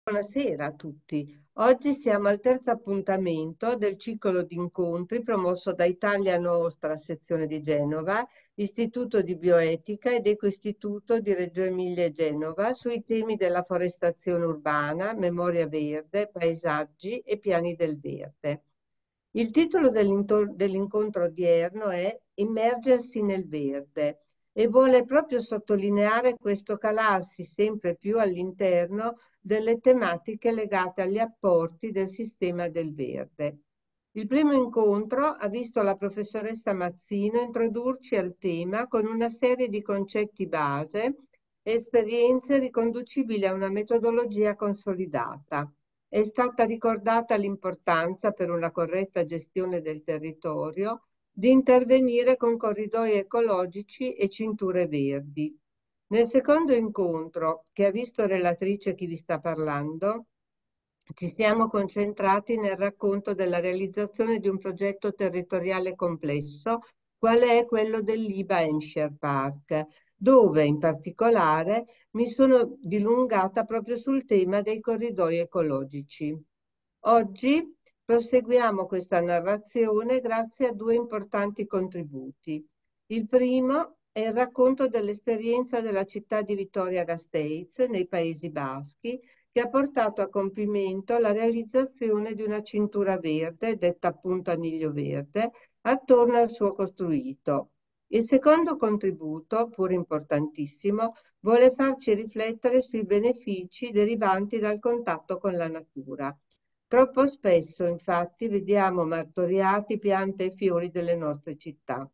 Buonasera a tutti. Oggi siamo al terzo appuntamento del ciclo di incontri promosso da Italia Nostra, sezione di Genova, Istituto di Bioetica ed Ecoistituto di Reggio Emilia e Genova sui temi della forestazione urbana, memoria verde, paesaggi e piani del verde. Il titolo dell'incontro odierno è Immergersi nel verde e vuole proprio sottolineare questo calarsi sempre più all'interno delle tematiche legate agli apporti del sistema del verde. Il primo incontro ha visto la professoressa Mazzino introdurci al tema con una serie di concetti base e esperienze riconducibili a una metodologia consolidata. È stata ricordata l'importanza per una corretta gestione del territorio di intervenire con corridoi ecologici e cinture verdi. Nel secondo incontro, che ha visto relatrice chi vi sta parlando, ci siamo concentrati nel racconto della realizzazione di un progetto territoriale complesso, quale è quello dell'IBA Hampshire Park, dove in particolare mi sono dilungata proprio sul tema dei corridoi ecologici. Oggi proseguiamo questa narrazione grazie a due importanti contributi. Il primo è il racconto dell'esperienza della città di Vitoria-Gasteiz nei Paesi Baschi, che ha portato a compimento la realizzazione di una cintura verde, detta appunto Aniglio Verde, attorno al suo costruito. Il secondo contributo, pur importantissimo, vuole farci riflettere sui benefici derivanti dal contatto con la natura. Troppo spesso, infatti, vediamo martoriati piante e fiori delle nostre città,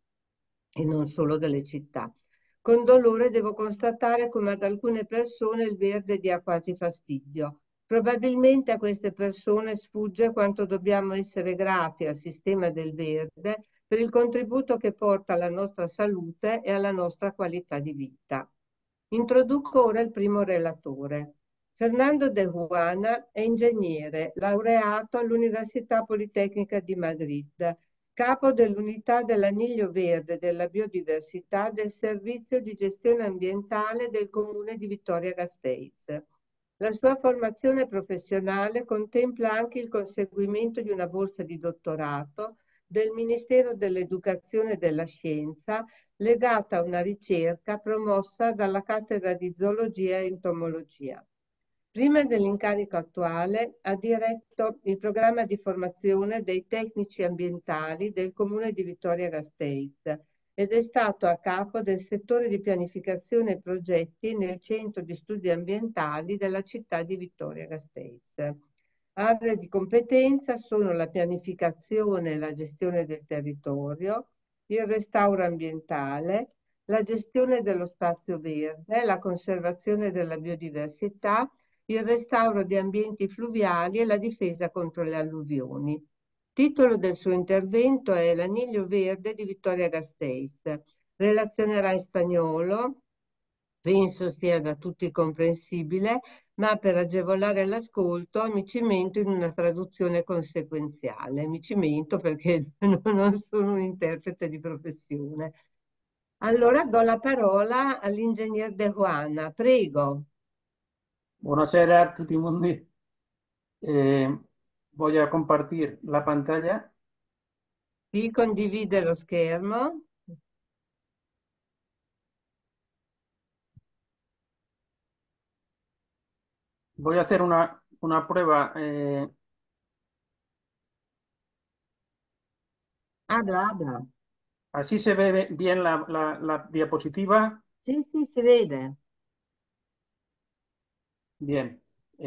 e non solo delle città. Con dolore devo constatare come ad alcune persone il verde dia quasi fastidio. Probabilmente a queste persone sfugge quanto dobbiamo essere grati al sistema del verde per il contributo che porta alla nostra salute e alla nostra qualità di vita. Introduco ora il primo relatore. Fernando de Juana è ingegnere, laureato all'Università Politecnica di Madrid, capo dell'unità dell'Aniglio Verde e della biodiversità del Servizio di gestione ambientale del Comune di Vitoria-Gasteiz. La sua formazione professionale contempla anche il conseguimento di una borsa di dottorato del Ministero dell'Educazione e della Scienza legata a una ricerca promossa dalla cattedra di zoologia e entomologia. Prima dell'incarico attuale ha diretto il programma di formazione dei tecnici ambientali del Comune di Vitoria-Gasteiz ed è stato a capo del settore di pianificazione e progetti nel Centro di Studi Ambientali della città di Vitoria-Gasteiz. Aree di competenza sono la pianificazione e la gestione del territorio, il restauro ambientale, la gestione dello spazio verde, la conservazione della biodiversità, il restauro di ambienti fluviali e la difesa contro le alluvioni. Titolo del suo intervento è L'Aniglio Verde di Vittoria Gasteiz. Relazionerà in spagnolo, penso sia da tutti comprensibile, ma per agevolare l'ascolto mi cimento in una traduzione conseguenziale. Mi cimento perché non sono un interprete di professione. Allora do la parola all'ingegner De Juana, prego. Buonasera a tutti quanti. Eh, Voy a compartir la pantalla. Chi condivide lo schermo? Voy a hacer una prueba. Habla, habla. Así se ve bien la diapositiva. Sì, sì, si vede. Bien.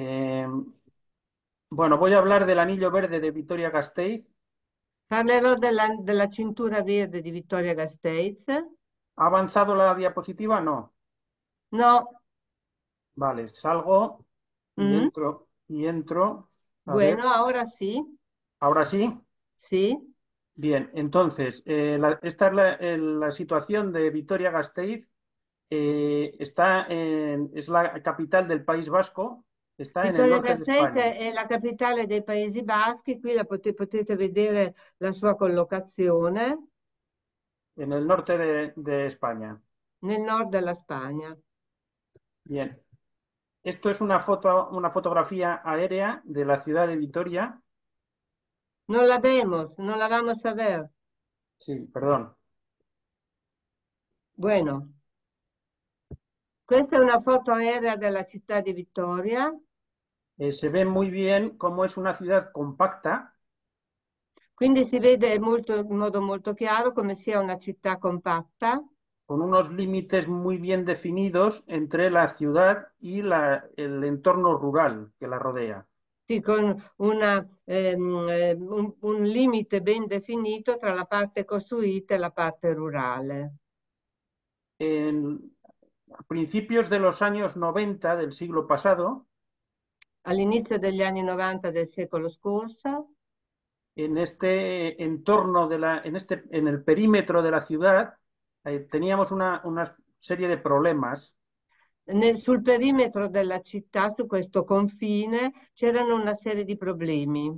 Bueno, voy a hablar del anillo verde de Vitoria-Gasteiz. Parlerò della cintura verde di Vittoria Gasteiz. ¿Ha avanzado la diapositiva? No. No. Vale, salgo y Mm? entro y entro. A Bueno, ver, ahora sí. ahora sí. Sí. Bien, entonces, esta es la situación de Vitoria-Gasteiz. Es la capital del País Vasco, está en el Vittoria norte de Gasteiz España, è la capitale dei Paesi Baschi. Qui potete vedere la sua collocazione en el norte de España. nel nord della Spagna. Bien. Esto es una fotografía aérea de la ciudad de Vitoria. No la vamos a ver. Sí, perdón. Bueno, questa è una foto aerea della città di Vittoria, Se ve muy bien cómo es una ciudad compacta, quindi si vede in modo molto chiaro come sia una città compatta, con unos límites muy bien definidos entre la ciudad y el entorno rural que la rodea. sì, con un limite ben definito tra la parte costruita e la parte rurale. A principios de los años 90 del siglo pasado, All'inizio degli anni 90 del secolo scorso, en este entorno en el perímetro de la ciudad, teníamos una serie de problemas. sul perimetro della città, su questo confine, c'erano una serie di problemi.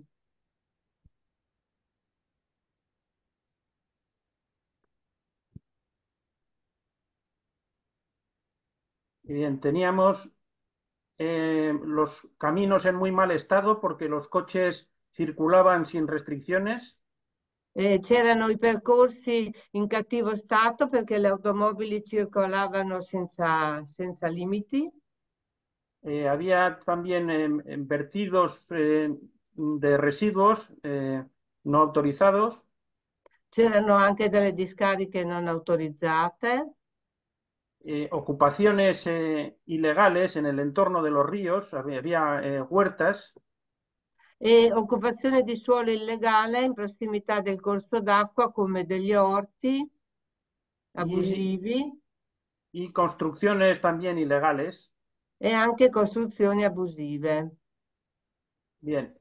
Bien, teníamos los caminos en muy mal estado porque los coches circulaban sin restricciones. C'erano i percorsi in cattivo stato perché le automobili circolavano senza limiti. Había también vertidos de residuos no autorizados, C'erano anche delle discariche non autorizzate ocupaciones ilegales en el entorno de los ríos, había huertas e occupazione di suolo illegale in prossimità del corso d'acqua come degli orti y, abusivi y construcciones también ilegales. e anche costruzioni abusive. Bien,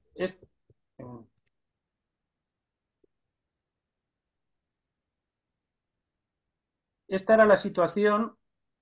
esta era la situación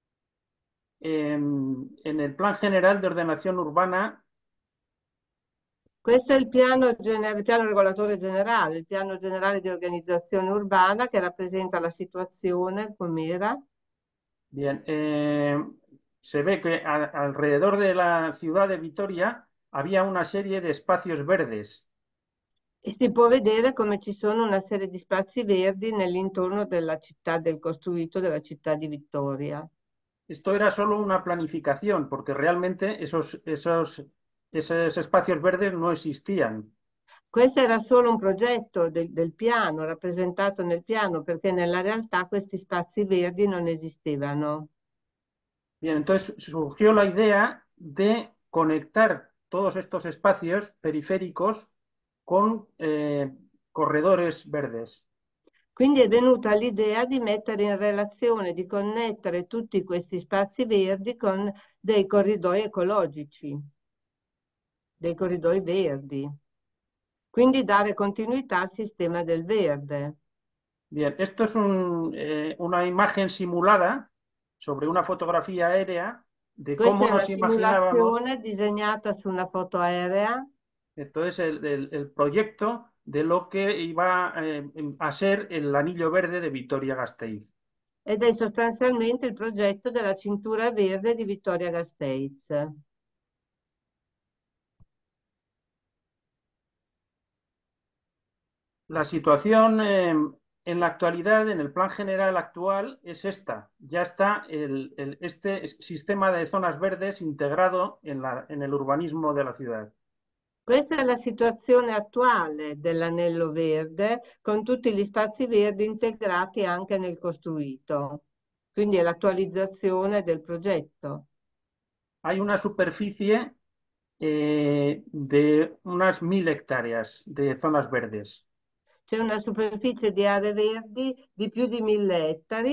en el Plan General de Ordenación Urbana. Questo è il piano regolatore generale, il piano generale di organizzazione urbana che rappresenta la situazione com'era. Bien, se ve que alrededor de la ciudad de Vitoria había una serie de espacios verdes. E si può vedere come ci sono una serie di spazi verdi nell'intorno della città, del costruito della città di Vittoria. Esto era solo una planificación, porque realmente esos espacios verdes no existían. Questo era solo un progetto del piano, rappresentato nel piano, perché nella realtà questi spazi verdi non esistevano. Bien, entonces surgió la idea de conectar todos estos espacios periféricos con corredores verdes. Quindi è venuta l'idea di mettere in relazione, di connettere tutti questi spazi verdi con dei corridoi ecologici, dei corridoi verdi. Quindi dare continuità al sistema del verde. Bien, esto es una imagen simulada sobre una fotografía aérea de Questa cómo è una nos imaginábamos simulazione disegnata su una foto aerea entonces el proyecto de lo que iba a ser el anillo verde de Vitoria-Gasteiz. ed è sostanzialmente il progetto della cintura verde di Vittoria Gasteiz. La situación en la actualidad, en el plan general actual, es esta. Ya está este sistema de zonas verdes integrado en el urbanismo de la ciudad. Questa è la situazione attuale dell'anello verde, con tutti gli spazi verdi integrati anche nel costruito. Quindi è l'attualizzazione del progetto. Hay una superficie de unas 1000 hectáreas de zonas verdes. C'è una superficie di aree verdi di più di 1.000 ettari.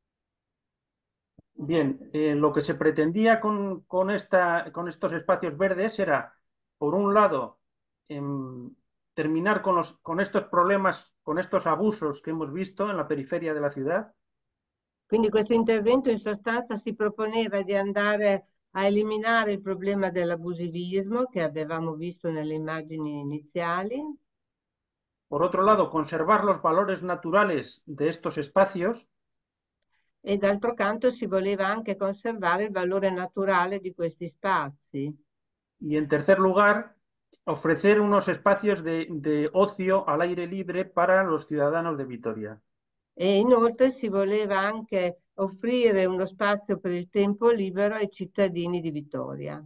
Bien, lo que se pretendía con estos espacios verdes era, por un lado, terminar con estos problemas, con estos abusos que hemos visto en la periferia de la ciudad. Quindi questo intervento in sostanza si proponeva di andare a eliminare il problema dell'abusivismo che avevamo visto nelle immagini iniziali Por otro lado, conservar los valores naturales de estos espacios. E d'altro canto si voleva anche conservare il valore naturale di questi spazi. Y en tercer lugar, ofrecer unos espacios de ocio al aire libre para los ciudadanos de Vitoria. E inoltre si voleva anche offrire uno spazio per il tempo libero ai cittadini di Vittoria.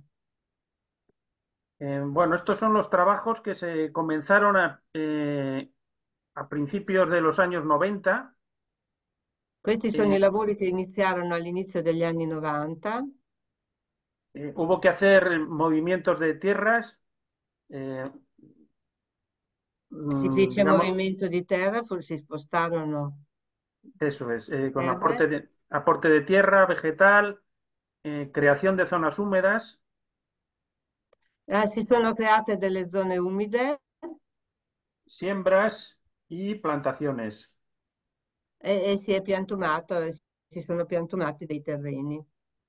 Bueno, estos son los trabajos que se comenzaron a principios de los años 90. Questi sono Eh, i lavori che iniziarono all'inizio degli anni 90. Hubo que hacer movimientos de tierras, eh, Si fece digamos, movimento di terra, si spostarono eso es, con terre. aporte de tierra, vegetal, creación de zonas húmedas, Si sono create delle zone umide siembras y plantaciones. e si è piantumato, si sono piantumati dei terreni.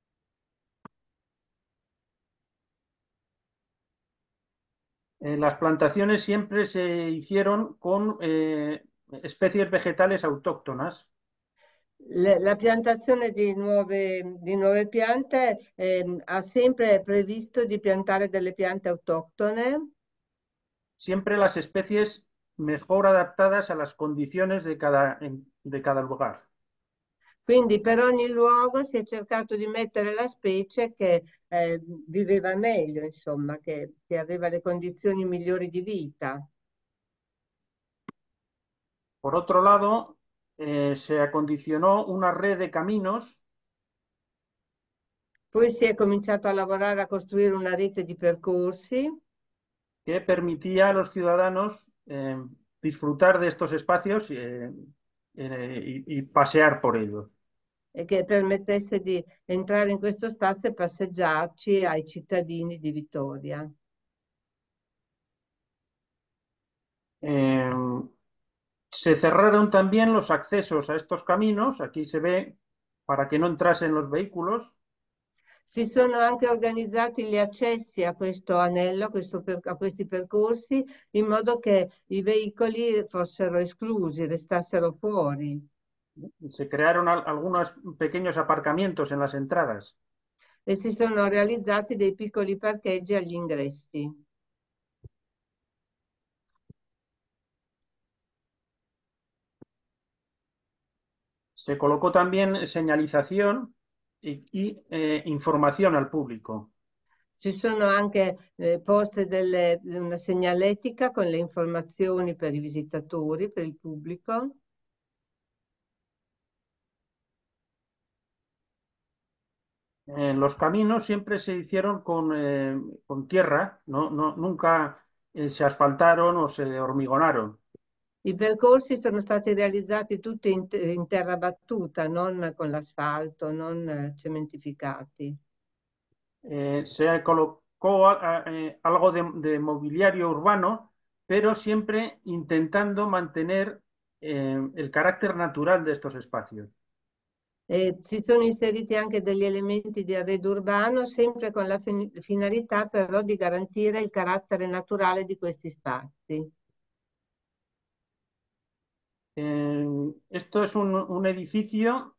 Las plantaciones siempre se hicieron con especies vegetales autóctonas. La piantazione di nuove piante ha sempre previsto di piantare delle piante autoctone, Siempre las especies mejor adaptadas a las condiciones de cada lugar. quindi per ogni luogo si è cercato di mettere la specie che viveva meglio, insomma, che aveva le condizioni migliori di vita. Por otro lado, se acondicionó una red de caminos Poi si è cominciato a lavorare a costruire una rete di percorsi que permitía a los ciudadanos disfrutar de estos espacios y pasear por ellos. e che permettesse di entrare in questo spazio e passeggiarci ai cittadini di Vittoria. Eh, Se cerraron también los accesos a estos caminos, aquí se ve, para que no entrasen los vehículos. Si sono anche organizzati gli accessi a questo anello, a questi percorsi, in modo che i veicoli fossero esclusi, restassero fuori. Se crearon algunos pequeños aparcamientos en las entradas. E si sono realizzati dei piccoli parcheggi agli ingressi. Se colocó también señalización y información al público. Ci sono anche poste una segnaletica con le informazioni per i visitatori, per il pubblico. Los caminos siempre se hicieron con tierra, nunca se asfaltaron o se hormigonaron. I percorsi sono stati realizzati tutti in terra battuta, non con l'asfalto, non cementificati. Se colocó algo de mobiliario urbano, pero siempre intentando mantener el carácter natural de estos espacios. Si sono inseriti anche degli elementi di arredo urbano, sempre con la finalità però di garantire il carattere naturale di questi spazi. Esto es un edificio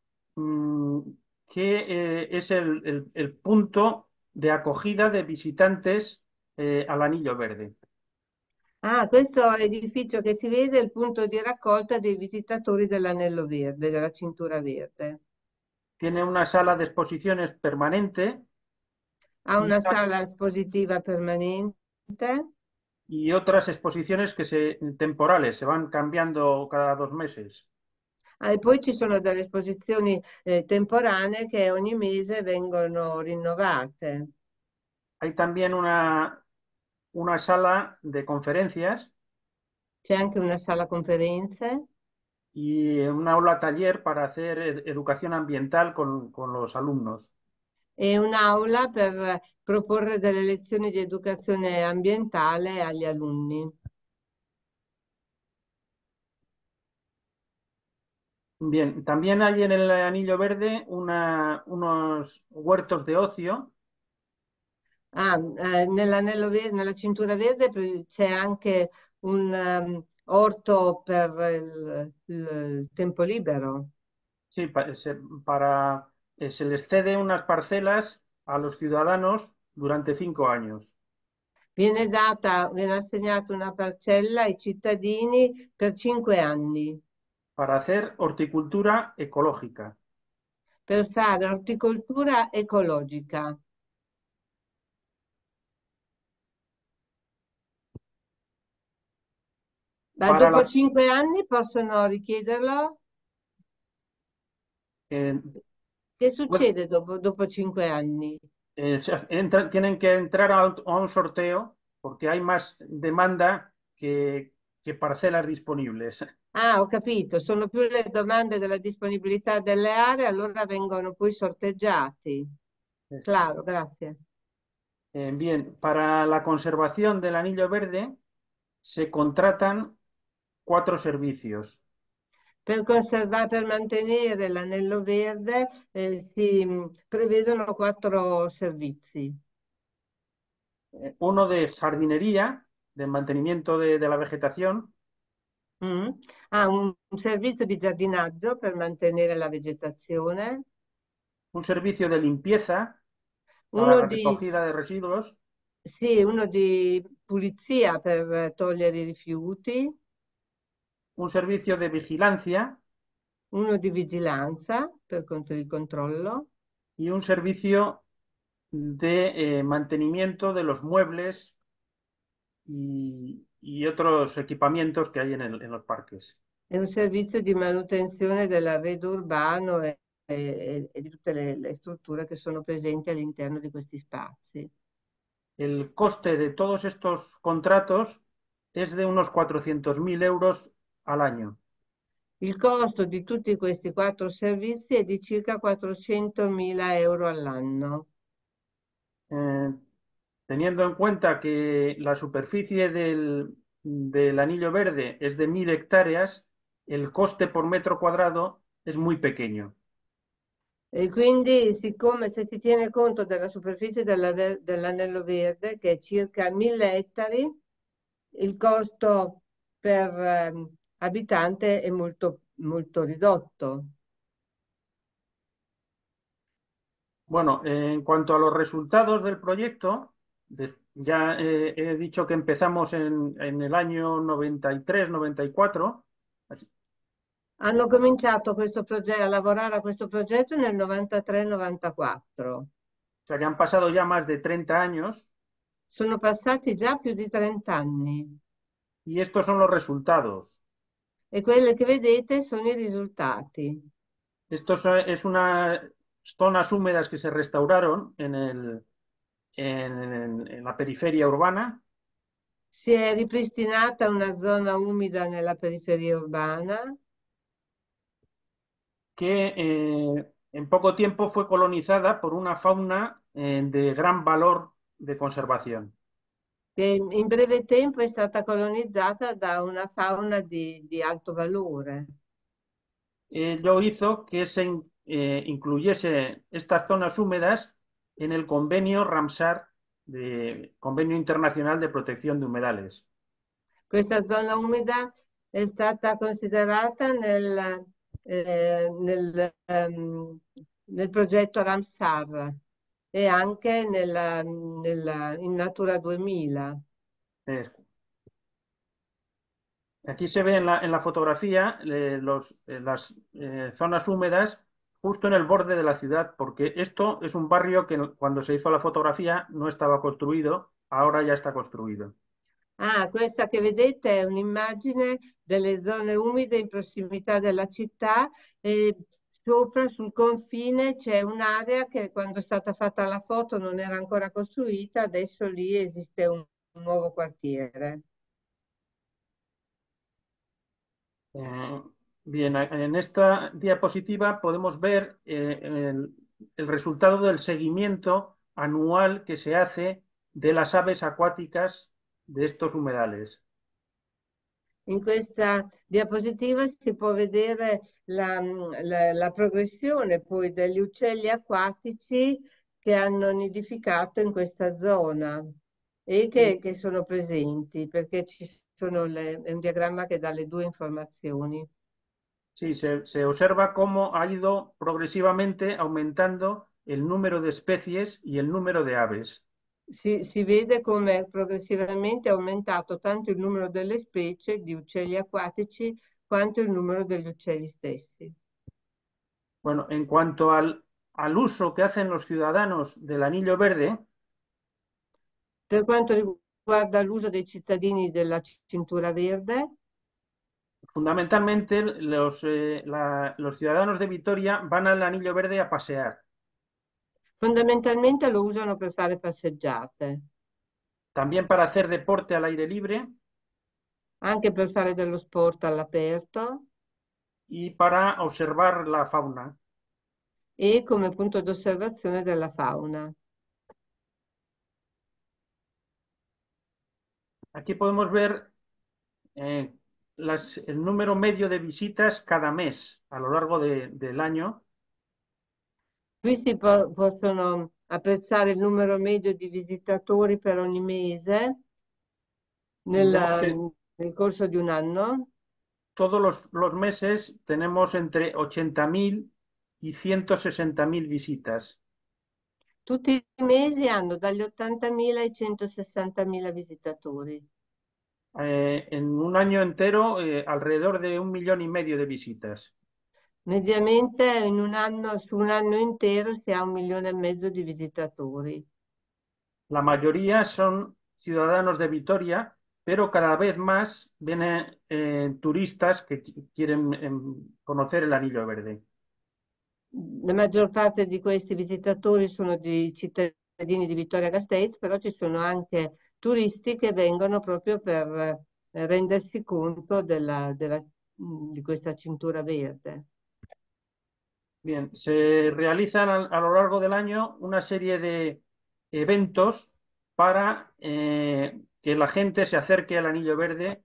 que es el punto de acogida de visitantes al Anillo Verde. Ah, questo edificio che si vede è il punto di raccolta dei visitatori dell'Anello Verde, della Cintura Verde. Tiene una sala de exposiciones permanente Ha y, una sala espositiva permanente. y otras exposiciones temporales, se van cambiando cada 2 meses. E poi ci sono delle esposizioni temporanee che ogni mese vengono rinnovate. Hay también una sala de conferencias C'è anche una sala conferenze y un aula taller para hacer educación ambiental con los alumnos. e un'aula per proporre delle lezioni di educazione ambientale agli alunni. Bien, también hay en el Anillo Verde unos huertos de ocio. Ah, nella cintura verde c'è anche un orto per il tempo libero. sí, se les cede unas parcelas a los ciudadanos durante 5 años Viene assegnata una parcella ai cittadini per 5 anni para hacer horticultura ecológica. per fare orticoltura ecologica. Ma Para dopo la, 5 anni possono richiederlo? eh, Che pues, succede dopo 5 anni? tienen que entrar a un sorteo porque hay más demanda que parcelas disponibles. Ah, ho capito, sono più le domande della disponibilità delle aree, allora vengono poi sorteggiati. Claro, grazie. Bien, para la conservación del anillo verde se contratan 4 servicios. Per mantenere l'anello verde, si prevedono 4 servizi. Uno de jardinería, de mantenimiento de la vegetación, Mm. Ah, un servizio di giardinaggio per mantenere la vegetazione, un servicio de limpieza para uno la di, recogida de residuos, sì, uno di pulizia per togliere i rifiuti, un servicio de vigilancia uno di vigilanza per conto il controllo y un servicio de mantenimiento de los muebles y otros equipamientos que hay en los parques. e un servizio di manutenzione dell'arredo urbano e di tutte le strutture che sono presenti all'interno di questi spazi. El coste de todos estos contratos es de unos 400.000 euros al año. Il costo di tutti questi 4 servizi è di circa 400.000 euro all'anno. Eh, Teniendo en cuenta que la superficie del anillo verde es de 1.000 hectáreas, el coste por metro cuadrado es muy pequeño. E quindi, siccome se si tiene conto della superficie dell'anello verde, che è circa 1000 ettari, il costo per abitante è molto, molto ridotto. Bueno, en cuanto a los resultados del proyecto, ya he dicho que empezamos en el año 93-94. Hanno cominciato a lavorare a questo progetto nel 93-94. O sea que han pasado ya más de 30 años Sono passati già più di 30 anni y estos son los resultados. e quelle che vedete sono i risultati. Es unas zonas húmedas que se restauraron en la periferia urbana, Si è ripristinata una zona umida nella periferia urbana que en poco tiempo fue colonizada por una fauna de gran valor de conservación. che in breve tempo è stata colonizzata da una fauna di alto valore. Ello hizo que incluyese estas zonas húmedas en el convenio Ramsar, Convenio Internacional de Protección de Humedales. Questa zona umida è stata considerata nel progetto Ramsar e anche in Natura 2000. Eh, Aquí se ve en la fotografía las zonas húmedas justo en el borde de la ciudad, porque esto es un barrio que cuando se hizo la fotografía no estaba construido, ahora ya está construido. Ah, questa che vedete è un'immagine delle zone umide in prossimità della città e sopra sul confine c'è un'area che quando è stata fatta la foto non era ancora costruita, adesso lì esiste un nuovo quartiere. Eh, Bien, en esta diapositiva podemos ver el resultado del seguimiento anual que se hace de las aves acuáticas de estos humedales. In questa diapositiva si può vedere la progressione poi degli uccelli acquatici che hanno nidificato in questa zona e che sono presenti, perché è un diagramma che dà le due informazioni. Sí, se observa cómo ha ido progresivamente aumentando el número de especies y el número de aves. Si vede come progressivamente è aumentato tanto il numero delle specie di uccelli acquatici quanto il numero degli uccelli stessi. Bueno, en cuanto al uso que hacen los ciudadanos del anillo verde, Per quanto riguarda l'uso dei cittadini della cintura verde, fundamentalmente los ciudadanos de Vitoria van al anillo verde a pasear, fondamentalmente lo usano per fare passeggiate, también para hacer deporte al aire libre anche per fare dello sport all'aperto y para observar la fauna. e come punto d'osservazione della fauna. Aquí podemos ver eh, el número medio de visitas cada mes a lo largo del año. Qui possono apprezzare il numero medio di visitatori per ogni mese Vemos que nel corso di un anno. todos los meses tenemos entre 80.000 y 160.000 visitas. Tutti i mesi hanno dagli 80.000 ai 160.000 visitatori. En un año entero, alrededor de 1,5 millones de visitas. Mediamente in un anno, su un anno intero si ha 1,5 milioni di visitatori. La mayoría son ciudadanos de Vitoria, pero cada vez más vienen turistas que quieren conocer el Anillo Verde. La maggior parte di questi visitatori sono di cittadini di Vittoria Gasteiz, però ci sono anche turisti che vengono proprio per rendersi conto di questa cintura verde. Bien, se realizan a lo largo del año una serie de eventos para que la gente se acerque al Anillo Verde.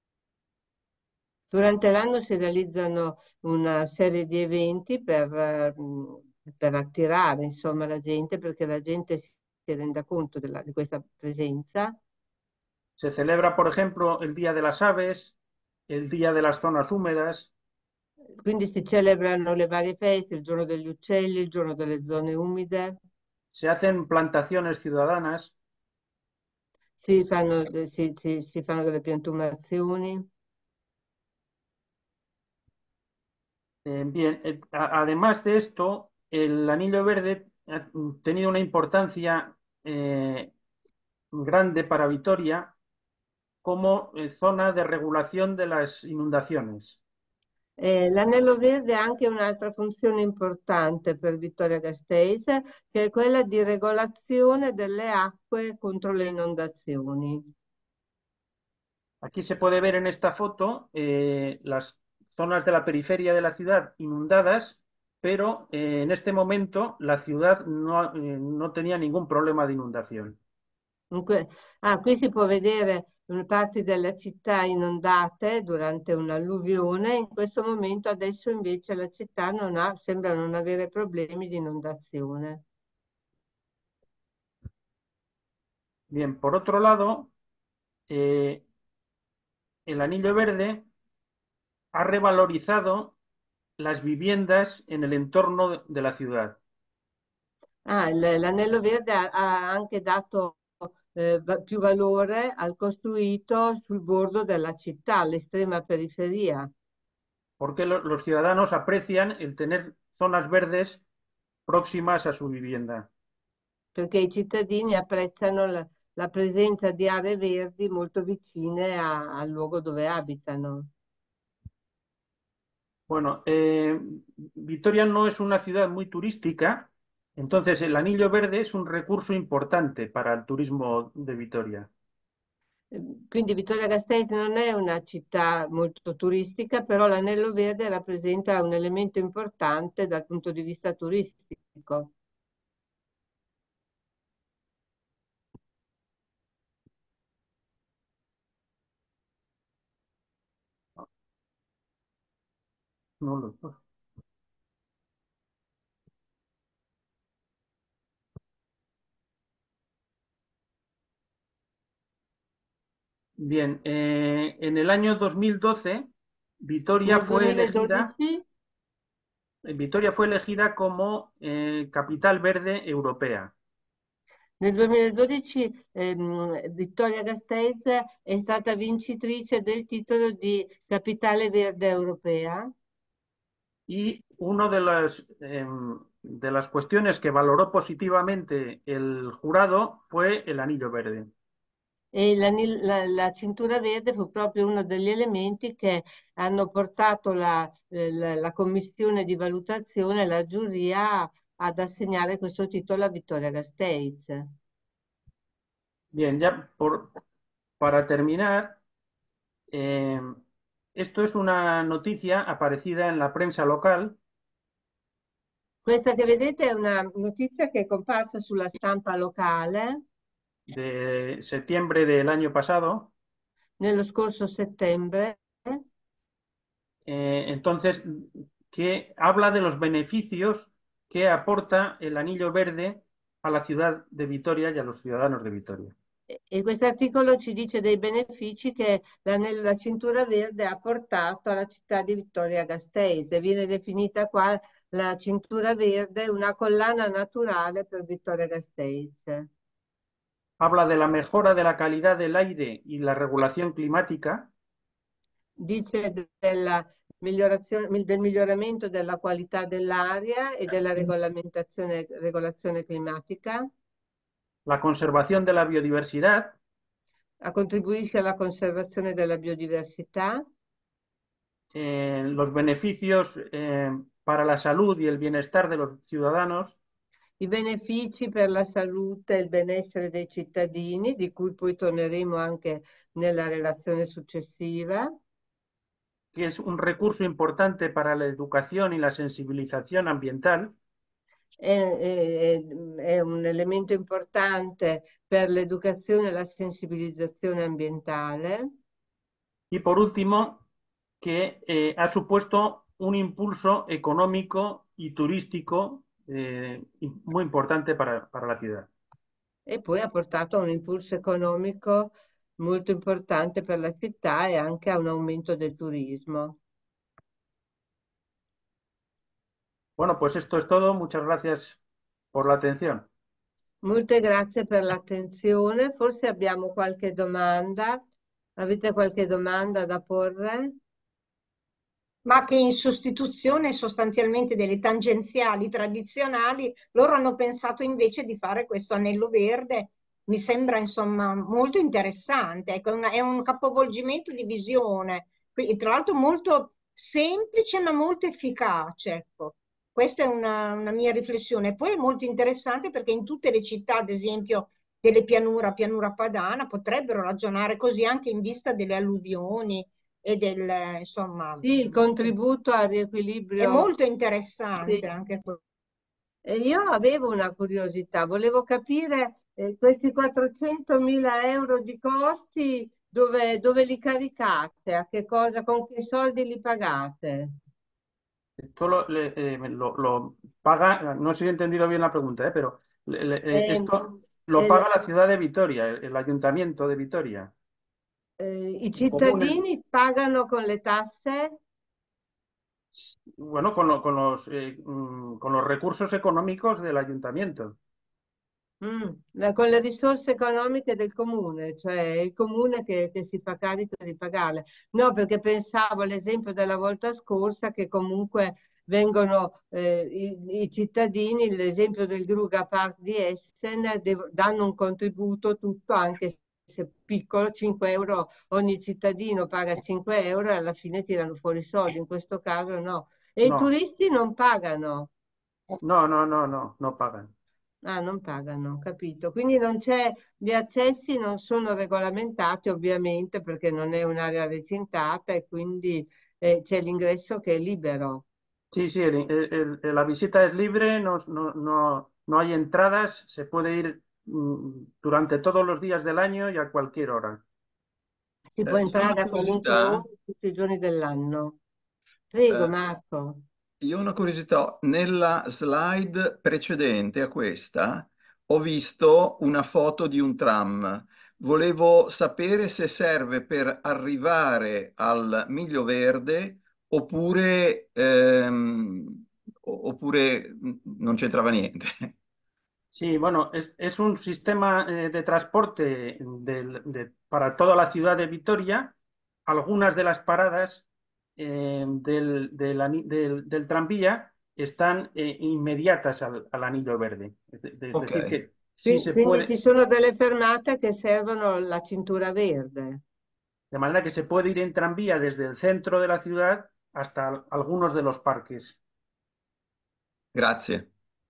Durante l'anno si realizzano una serie di eventi per attirare, insomma, la gente, perché la gente si renda conto di questa presenza. Se celebra, por ejemplo, el Día de las Aves, el Día de las Zonas Húmedas. Quindi si celebrano le varie feste, il giorno degli uccelli, il giorno delle zone umide, Se hacen plantaciones ciudadanas. si fanno delle piantumazioni. Bien, además de esto, el anillo verde ha tenido una importancia grande para Vitoria como zona de regulación de las inundaciones. L'anello verde ha anche un'altra funzione importante per Vittoria Gasteiz, che è quella di regolazione delle acque contro le inondazioni. Aquí se puede ver en esta foto las zonas de la periferia de la ciudad inundadas, pero en este momento la ciudad no tenía ningún problema de inundación. Qui si può vedere parti della città inondate durante un'alluvione. In questo momento adesso invece la città sembra non avere problemi di inondazione. Bien, por otro lado, eh, el anillo verde ha revalorizado las viviendas en el entorno de la ciudad. L'anello verde ha anche dato più valore al costruito sul bordo della città, all'estrema periferia, Porque los ciudadanos aprecian el tener zonas verdes próximas a su vivienda. perché i cittadini apprezzano la presenza di aree verdi molto vicine al luogo dove abitano. Bueno, Vitoria no es una ciudad muy turística, entonces el anillo verde es un recurso importante para el turismo de Vitoria. Quindi Vittoria Gasteiz non è una città molto turistica, però l'Anello Verde rappresenta un elemento importante dal punto di vista turistico. No lo- Bien, en el año 2012 Vitoria Nel fue elegida, 2012? Vitoria fue elegida como capital verde europea. Nel 2012 Vittoria Gasteiz è stata vincitrice del titolo di Capitale Verde Europea Y una de las cuestiones que valoró positivamente el jurado fue el anillo verde. e la cintura verde fu proprio uno degli elementi che hanno portato la commissione di valutazione, la giuria, ad assegnare questo titolo a Vittoria Gasteiz. Bien, para terminar, eh, esto es una noticia aparecida en la prensa local Questa che vedete è una notizia che è comparsa sulla stampa locale de septiembre del año pasado. nello scorso settembre. Entonces, que habla de los beneficios que aporta el anillo verde a la ciudad de Vitoria y a los ciudadanos de Vitoria. E questo articolo ci dice dei benefici che la cintura verde ha portato alla città di Vittoria Gasteiz. Viene definita qua la cintura verde una collana naturale per Vittoria Gasteiz. Habla de la mejora de la calidad del aire y la regulación climática, Dice del miglioramento della qualità dell'aria e della regolazione climatica, la conservación de la biodiversidad, contribuisce alla conservazione della biodiversità, los beneficios para la salud y el bienestar de los ciudadanos, i benefici per la salute e il benessere dei cittadini, di cui poi torneremo anche nella relazione successiva, que es un recurso importante para la educación y la sensibilización ambiental, è un elemento importante per l'educazione e la sensibilizzazione ambientale. y por último, que ha supuesto un impulso económico y turístico muy importante para la ciudad. E poi ha portato a un impulso economico molto importante per la città e anche a un aumento del turismo. Bueno, pues esto es todo. Muchas gracias por la atención. Molte grazie per l'attenzione. Forse abbiamo qualche domanda. Avete qualche domanda da porre? Ma che in sostituzione sostanzialmente delle tangenziali tradizionali, loro hanno pensato invece di fare questo anello verde. Mi sembra insomma molto interessante. Ecco, è un capovolgimento di visione, tra l'altro molto semplice ma molto efficace. Ecco. Questa è una mia riflessione. Poi è molto interessante perché in tutte le città, ad esempio delle pianura padana, potrebbero ragionare così anche in vista delle alluvioni e insomma, Sì, il contributo al è riequilibrio. molto Sì. interessante anche quello. E io avevo una curiosità, volevo capire questi 400.000 euro di costi dove li caricate, a che cosa, con che soldi li pagate? Esto lo paga, no sé si he entendido bien la pregunta, pero Eh, esto lo eh, paga la ciudad de Vitoria, el ayuntamiento de Vitoria, I el comune, cittadini pagano con le tasse? bueno, con los recursos económicos del ayuntamiento. Con le risorse economiche del comune, cioè è il comune che si fa carico di pagarle. No, perché pensavo all'esempio della volta scorsa che comunque vengono i cittadini, l'esempio del Gruga Park di Essen, danno un contributo tutto, anche se piccolo, 5 euro, ogni cittadino paga 5 euro e alla fine tirano fuori i soldi, in questo caso no. E i No, turisti non pagano. no pagan. Ah, non pagano, capito. Quindi non c'è, gli accessi non sono regolamentati ovviamente perché non è un'area recintata e quindi c'è l'ingresso che è libero. Sí, sí, la visita es libre, no hay entradas, se puede ir durante todos los días del año y a cualquier hora. Si può Io ho una entrare a qualunque ora curiosità, tutti i giorni dell'anno. Prego, eh, Marco. io ho una curiosità. Nella slide precedente a questa ho visto una foto di un tram, volevo sapere se serve per arrivare al Miglio Verde oppure non c'entrava niente. Sí, bueno, es un sistema de transporte para toda la ciudad de Vitoria. Algunas de las paradas del tranvía están inmediatas al anillo verde. Es Ok, decir, que sí se Quindi ci puede, sono delle fermate che servono la cintura verde. de manera que se puede ir en tranvía desde el centro de la ciudad hasta algunos de los parques. grazie.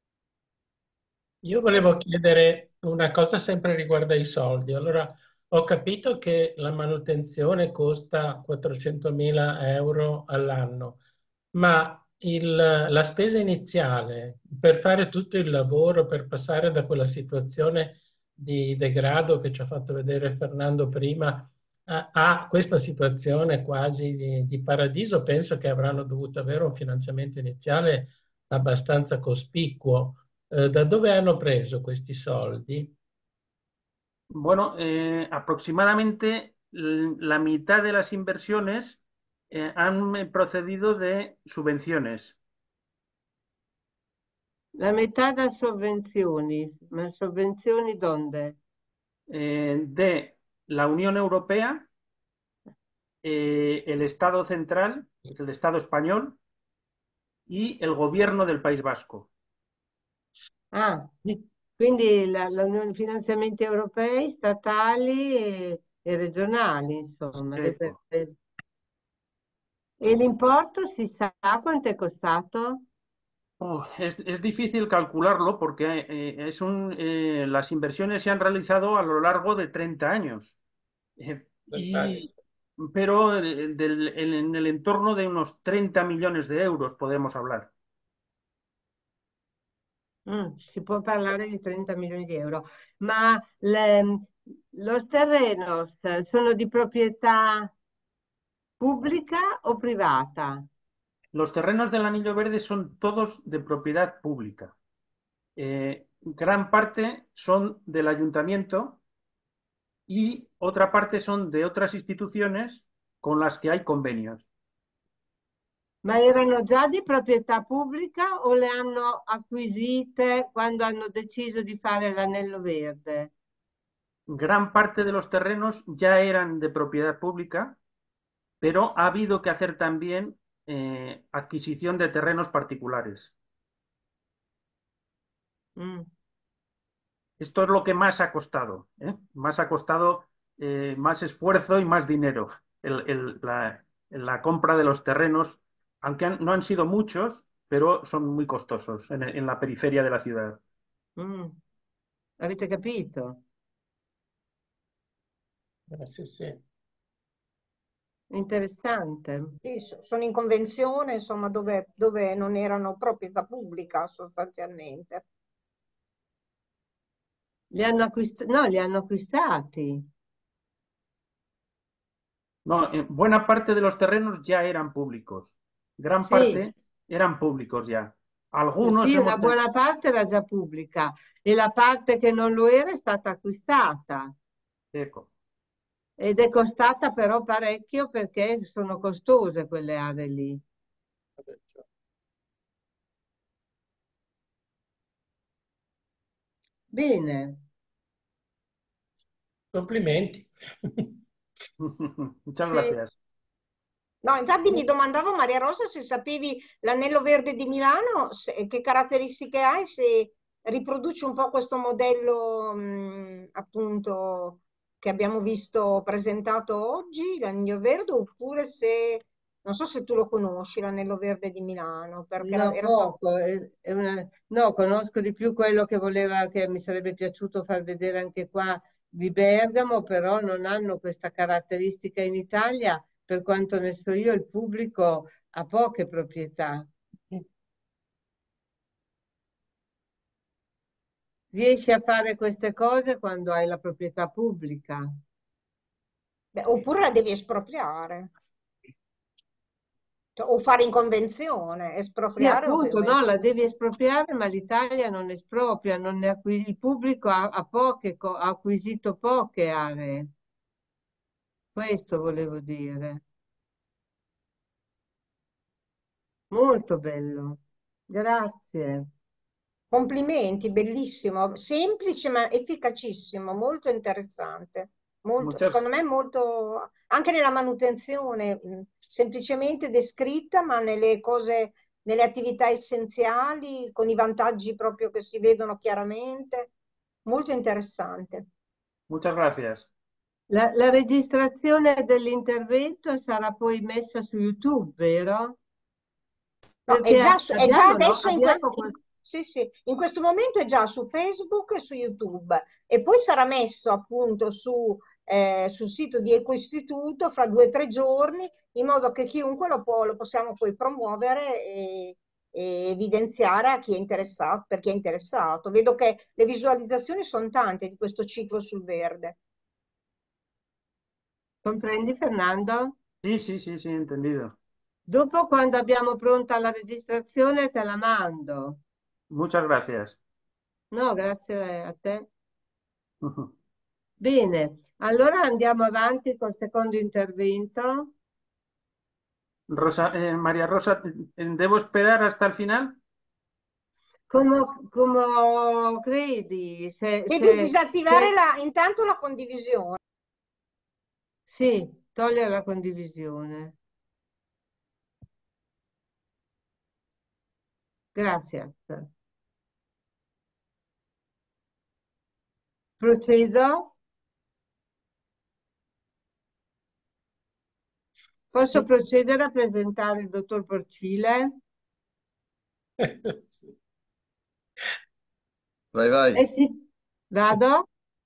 Io volevo chiedere una cosa sempre riguardo ai soldi. Allora, ho capito che la manutenzione costa 400.000 euro all'anno, ma la spesa iniziale per fare tutto il lavoro, per passare da quella situazione di degrado che ci ha fatto vedere Fernando prima, a questa situazione quasi di paradiso, penso che avranno dovuto avere un finanziamento iniziale abbastanza cospicuo. Da dove hanno preso questi soldi? Bueno, aproximadamente la mitad de las inversiones han procedido de subvenciones La metà da sovvenzioni, ma sovvenzioni donde? de la Unión Europea, el Estado central, el Estado español y el gobierno del País Vasco. Ah, quindi finanziamenti europei, statali e regionali, insomma. Ecco. E l'importo si sa quanto è costato? Es difícil calcularlo porque las inversiones se han realizado a lo largo de 30 años. Y, pero en el entorno de unos 30 millones de euros podemos hablar. Si può parlare di 30 milioni di euro, ma los terrenos sono di proprietà pubblica o privata? Los terrenos del Anillo Verde son todos de propiedad pública. Gran parte son del ayuntamiento y otra parte son de otras instituciones con las que hay convenios. Ma erano già di proprietà pubblica o le hanno acquisite quando hanno deciso di fare l'anello verde? Gran parte de los terrenos ya eran de propiedad pública, pero ha habido que hacer también adquisición de terrenos particulares. Mm. Esto es lo que más ha costado, ¿eh? Más ha costado más esfuerzo y más dinero. La compra de los terrenos, aunque no han sido muchos, pero son muy costosos en la periferia de la ciudad. Mm. Avete capito? Sì, sì. Interessante. Sì, sono in convenzione, insomma, dove non erano proprietà pubblica sostanzialmente. No, li hanno acquistati. No, buena parte de los terrenos ya eran públicos. Gran Sì, parte eran públicos ya. Algunos sì, una hemos tenido... buona parte era già pubblica e la parte che non lo era è stata acquistata. Ecco. Ed è costata però parecchio perché sono costose quelle aree lì. Bene. Complimenti. Muchas Sì. gracias. No, infatti mi domandavo, Maria Rosa, se sapevi l'anello verde di Milano, che caratteristiche ha e se riproduce un po' questo modello, appunto, che abbiamo visto presentato oggi, l'anello verde, oppure se, non so se tu lo conosci, l'anello verde di Milano, perché No, era stato... poco. No, conosco di più quello che mi sarebbe piaciuto far vedere anche qua di Bergamo, però non hanno questa caratteristica in Italia. Per quanto ne so io, il pubblico ha poche proprietà. Riesci a fare queste cose quando hai la proprietà pubblica. Beh, oppure la devi espropriare. o fare in convenzione, Sì, espropriare o appunto, no, la convenzione. devi espropriare, ma l'Italia non espropria, non ne il pubblico ha acquisito poche aree. Questo volevo dire. Molto bello. Grazie. Complimenti, bellissimo, semplice ma efficacissimo, molto interessante. Muchas, Secondo me molto, anche nella manutenzione, semplicemente descritta, ma nelle cose, nelle attività essenziali, con i vantaggi proprio che si vedono chiaramente, molto interessante. muchas gracias. La registrazione dell'intervento sarà poi messa su YouTube, vero? No, Perché è già abbiamo, no? adesso Abbiamo sì, sì, in questo momento è già su Facebook e su YouTube e poi sarà messo appunto sul sito di Ecoistituto fra 2 o 3 giorni in modo che chiunque lo possiamo poi promuovere e evidenziare a chi è interessato, per chi è interessato. Vedo che le visualizzazioni sono tante di questo ciclo sul verde. comprendi, Fernando? Sí, sí, sí, sí, entendido. Dopo, quando abbiamo pronta la registrazione, te la mando. Muchas gracias. No, grazie a te. Bene, allora andiamo avanti col secondo intervento. Rosa, María Rosa, ¿debo esperar hasta el final? Come credi? Devi disattivare intanto la condivisione. Sì, togliere la condivisione. Grazie. Procedo? Posso procedere a presentare il dottor Porcile? Sì. Vai, vai. Sì, vado?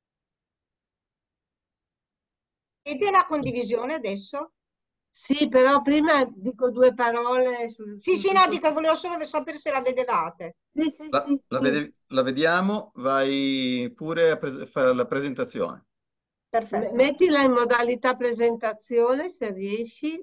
Vede la condivisione adesso? Sì, però prima dico due parole Sì, sì, no, dico, volevo solo sapere se la vedevate. Sì, sì, sì, sì. La vediamo, vai pure a fare la presentazione. Perfetto. Mettila in modalità presentazione se riesci.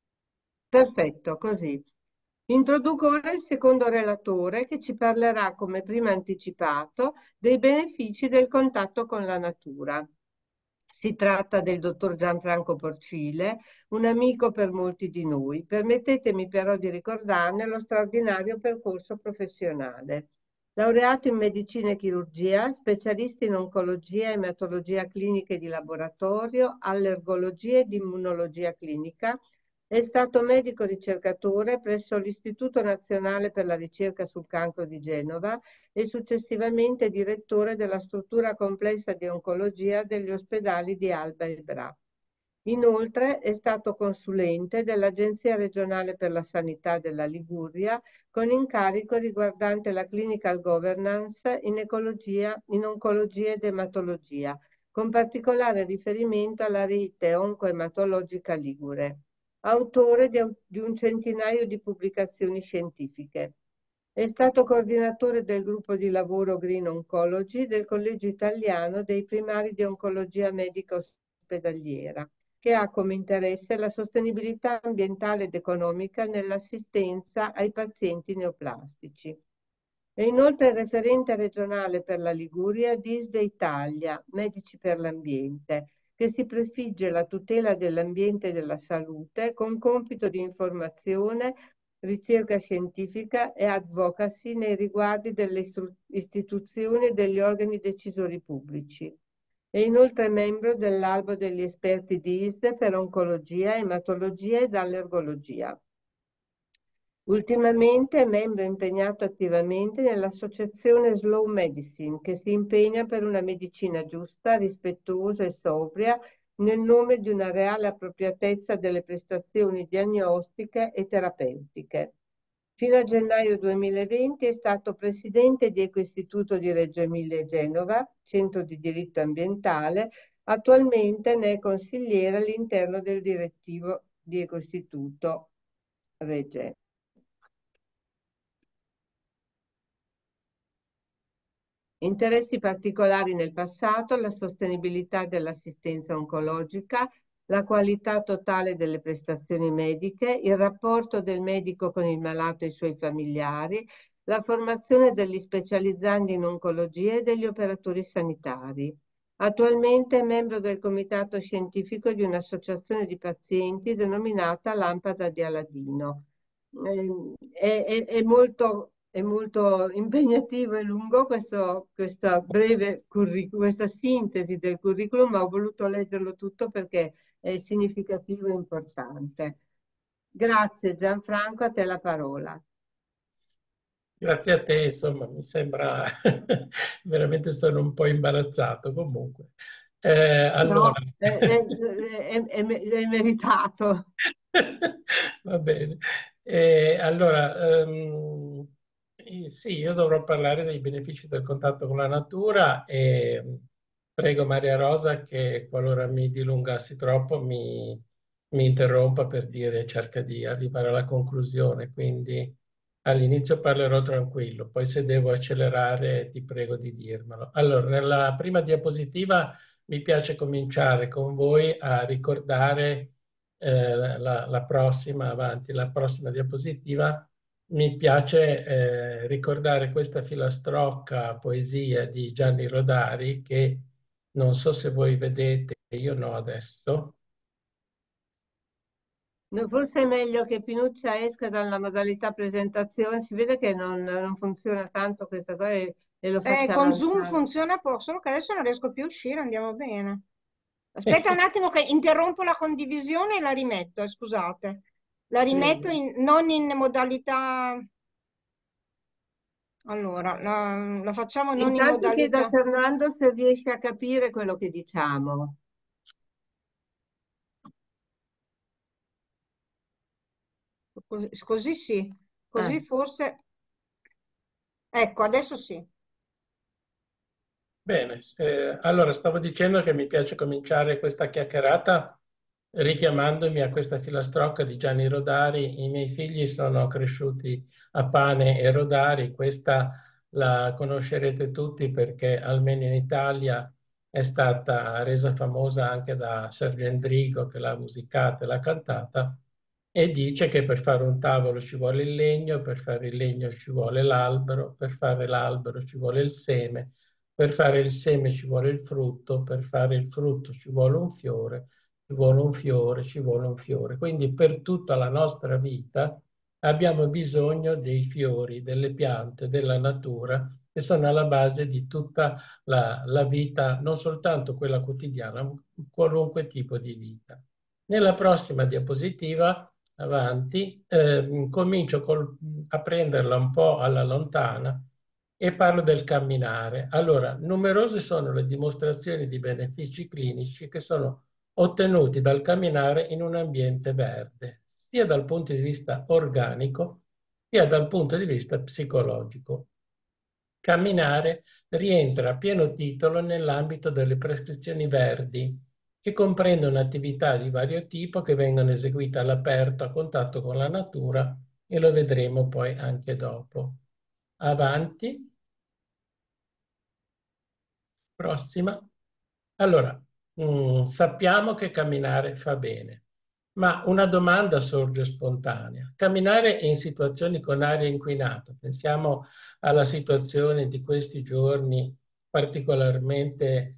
Perfetto, così. Introduco ora il secondo relatore che ci parlerà, come prima anticipato, dei benefici del contatto con la natura. Si tratta del dottor Gianfranco Porcile, un amico per molti di noi. Permettetemi però di ricordarne lo straordinario percorso professionale. Laureato in medicina e chirurgia, specialista in oncologia e ematologia clinica e di laboratorio, allergologia ed immunologia clinica, è stato medico ricercatore presso l'Istituto Nazionale per la Ricerca sul Cancro di Genova e successivamente direttore della struttura complessa di oncologia degli ospedali di Alba e Bra. Inoltre è stato consulente dell'Agenzia regionale per la sanità della Liguria con incarico riguardante la clinical governance in oncologia ed ematologia, con particolare riferimento alla rete oncoematologica ligure. Autore di un centinaio di pubblicazioni scientifiche. È stato coordinatore del gruppo di lavoro Green Oncology del Collegio Italiano dei Primari di Oncologia Medica Ospedaliera, che ha come interesse la sostenibilità ambientale ed economica nell'assistenza ai pazienti neoplastici. È inoltre referente regionale per la Liguria di ISDE Italia, Medici per l'Ambiente, che si prefigge la tutela dell'ambiente e della salute con compito di informazione, ricerca scientifica e advocacy nei riguardi delle istituzioni e degli organi decisori pubblici. È inoltre membro dell'albo degli esperti di ISDE per oncologia, ematologia ed allergologia. Ultimamente è membro impegnato attivamente nell'associazione Slow Medicine, che si impegna per una medicina giusta, rispettosa e sobria nel nome di una reale appropriatezza delle prestazioni diagnostiche e terapeutiche. Fino a gennaio 2020 è stato presidente di Ecoistituto di Reggio Emilia e Genova, centro di diritto ambientale. Attualmente ne è consigliere all'interno del direttivo di Ecoistituto Regge. Interessi particolari nel passato, la sostenibilità dell'assistenza oncologica, la qualità totale delle prestazioni mediche, il rapporto del medico con il malato e i suoi familiari, la formazione degli specializzandi in oncologia e degli operatori sanitari. Attualmente è membro del comitato scientifico di un'associazione di pazienti denominata Lampada di Aladino. È molto impegnativo e lungo questa breve questa sintesi del curriculum, ma ho voluto leggerlo tutto perché è significativo e importante. Grazie Gianfranco, a te la parola. Grazie a te, insomma, mi sembra veramente sono un po' imbarazzato comunque. Allora, No, è meritato. va bene. Allora, sì, io dovrò parlare dei benefici del contatto con la natura e prego Maria Rosa che qualora mi dilungassi troppo mi interrompa per dire cerca di arrivare alla conclusione, quindi all'inizio parlerò tranquillo, poi se devo accelerare ti prego di dirmelo. Allora, nella prima diapositiva mi piace cominciare con voi a ricordare la prossima, avanti, la prossima diapositiva. Mi piace ricordare questa filastrocca poesia di Gianni Rodari che non so se voi vedete, io no adesso. No, forse è meglio che Pinuccia esca dalla modalità presentazione, si vede che non funziona tanto questa cosa e lo faccia Con Zoom avanzare. funziona poco, solo che adesso non riesco più a uscire, andiamo bene. Aspetta un attimo che interrompo la condivisione e la rimetto, scusate. La rimetto non in modalità... Allora, la facciamo non in Intanto chiedo a modalità... Fernando se riesce a capire quello che diciamo. Così sì, così forse... Ecco, adesso sì. Bene, allora stavo dicendo che mi piace cominciare questa chiacchierata richiamandomi a questa filastrocca di Gianni Rodari. I miei figli sono cresciuti a Pane e Rodari, questa la conoscerete tutti perché almeno in Italia è stata resa famosa anche da Sergendrigo che l'ha musicata e l'ha cantata e dice che per fare un tavolo ci vuole il legno, per fare il legno ci vuole l'albero, per fare l'albero ci vuole il seme, per fare il seme ci vuole il frutto, per fare il frutto ci vuole un fiore, ci vuole un fiore, ci vuole un fiore. Quindi per tutta la nostra vita abbiamo bisogno dei fiori, delle piante, della natura, che sono alla base di tutta la vita, non soltanto quella quotidiana, ma qualunque tipo di vita. Nella prossima diapositiva, avanti, comincio a prenderla un po' alla lontana e parlo del camminare. Allora, numerose sono le dimostrazioni di benefici clinici che sono ottenuti dal camminare in un ambiente verde, sia dal punto di vista organico, sia dal punto di vista psicologico. Camminare rientra a pieno titolo nell'ambito delle prescrizioni verdi, che comprendono attività di vario tipo che vengono eseguite all'aperto a contatto con la natura e lo vedremo poi anche dopo. Avanti. Prossima. Allora, sappiamo che camminare fa bene, ma una domanda sorge spontanea. Camminare in situazioni con aria inquinata, pensiamo alla situazione di questi giorni particolarmente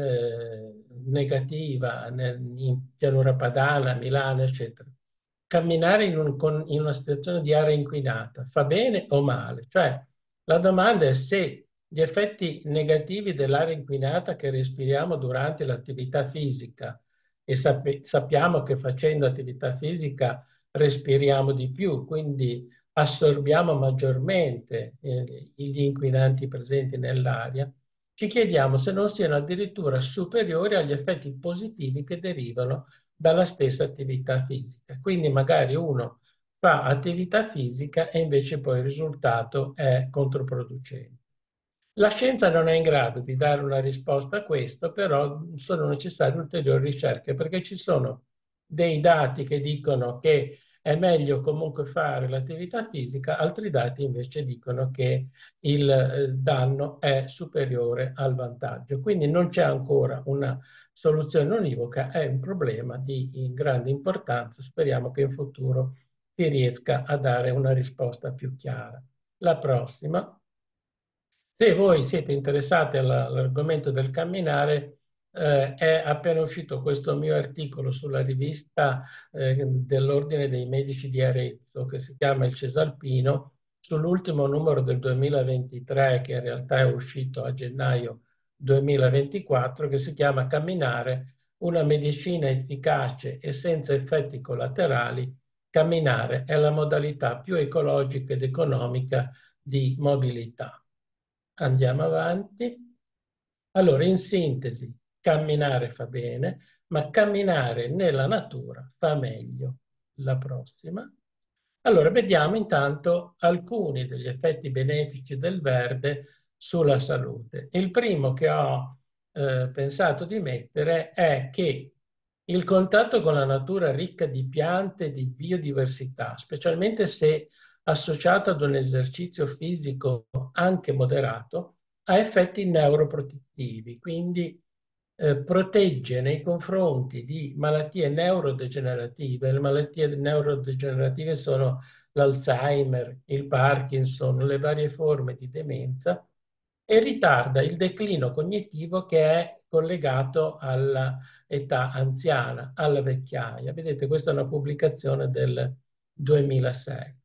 negativa in Pianura Padana, Milano, eccetera. Camminare in una situazione di aria inquinata fa bene o male? Cioè, la domanda è se gli effetti negativi dell'aria inquinata che respiriamo durante l'attività fisica, e sappiamo che facendo attività fisica respiriamo di più, quindi assorbiamo maggiormente gli inquinanti presenti nell'aria, ci chiediamo se non siano addirittura superiori agli effetti positivi che derivano dalla stessa attività fisica. Quindi magari uno fa attività fisica e invece poi il risultato è controproducente. La scienza non è in grado di dare una risposta a questo, però sono necessarie ulteriori ricerche perché ci sono dei dati che dicono che è meglio comunque fare l'attività fisica, altri dati invece dicono che il danno è superiore al vantaggio. Quindi non c'è ancora una soluzione univoca è un problema di grande importanza. Speriamo che in futuro si riesca a dare una risposta più chiara. La prossima. Se voi siete interessati all'argomento del camminare, è appena uscito questo mio articolo sulla rivista dell'Ordine dei Medici di Arezzo, che si chiama Il Cesalpino, sull'ultimo numero del 2023, che in realtà è uscito a gennaio 2024, che si chiama Camminare, una medicina efficace e senza effetti collaterali. Camminare è la modalità più ecologica ed economica di mobilità. Andiamo avanti. Allora, in sintesi, camminare fa bene, ma camminare nella natura fa meglio. La prossima. Allora, vediamo intanto alcuni degli effetti benefici del verde sulla salute. Il primo che ho pensato di mettere è che il contatto con la natura ricca di piante e di biodiversità, specialmente se associato ad un esercizio fisico anche moderato, ha effetti neuroprotettivi, quindi protegge nei confronti di malattie neurodegenerative. Le malattie neurodegenerative sono l'Alzheimer, il Parkinson, le varie forme di demenza, e ritarda il declino cognitivo che è collegato all'età anziana, alla vecchiaia. Vedete, questa è una pubblicazione del 2006.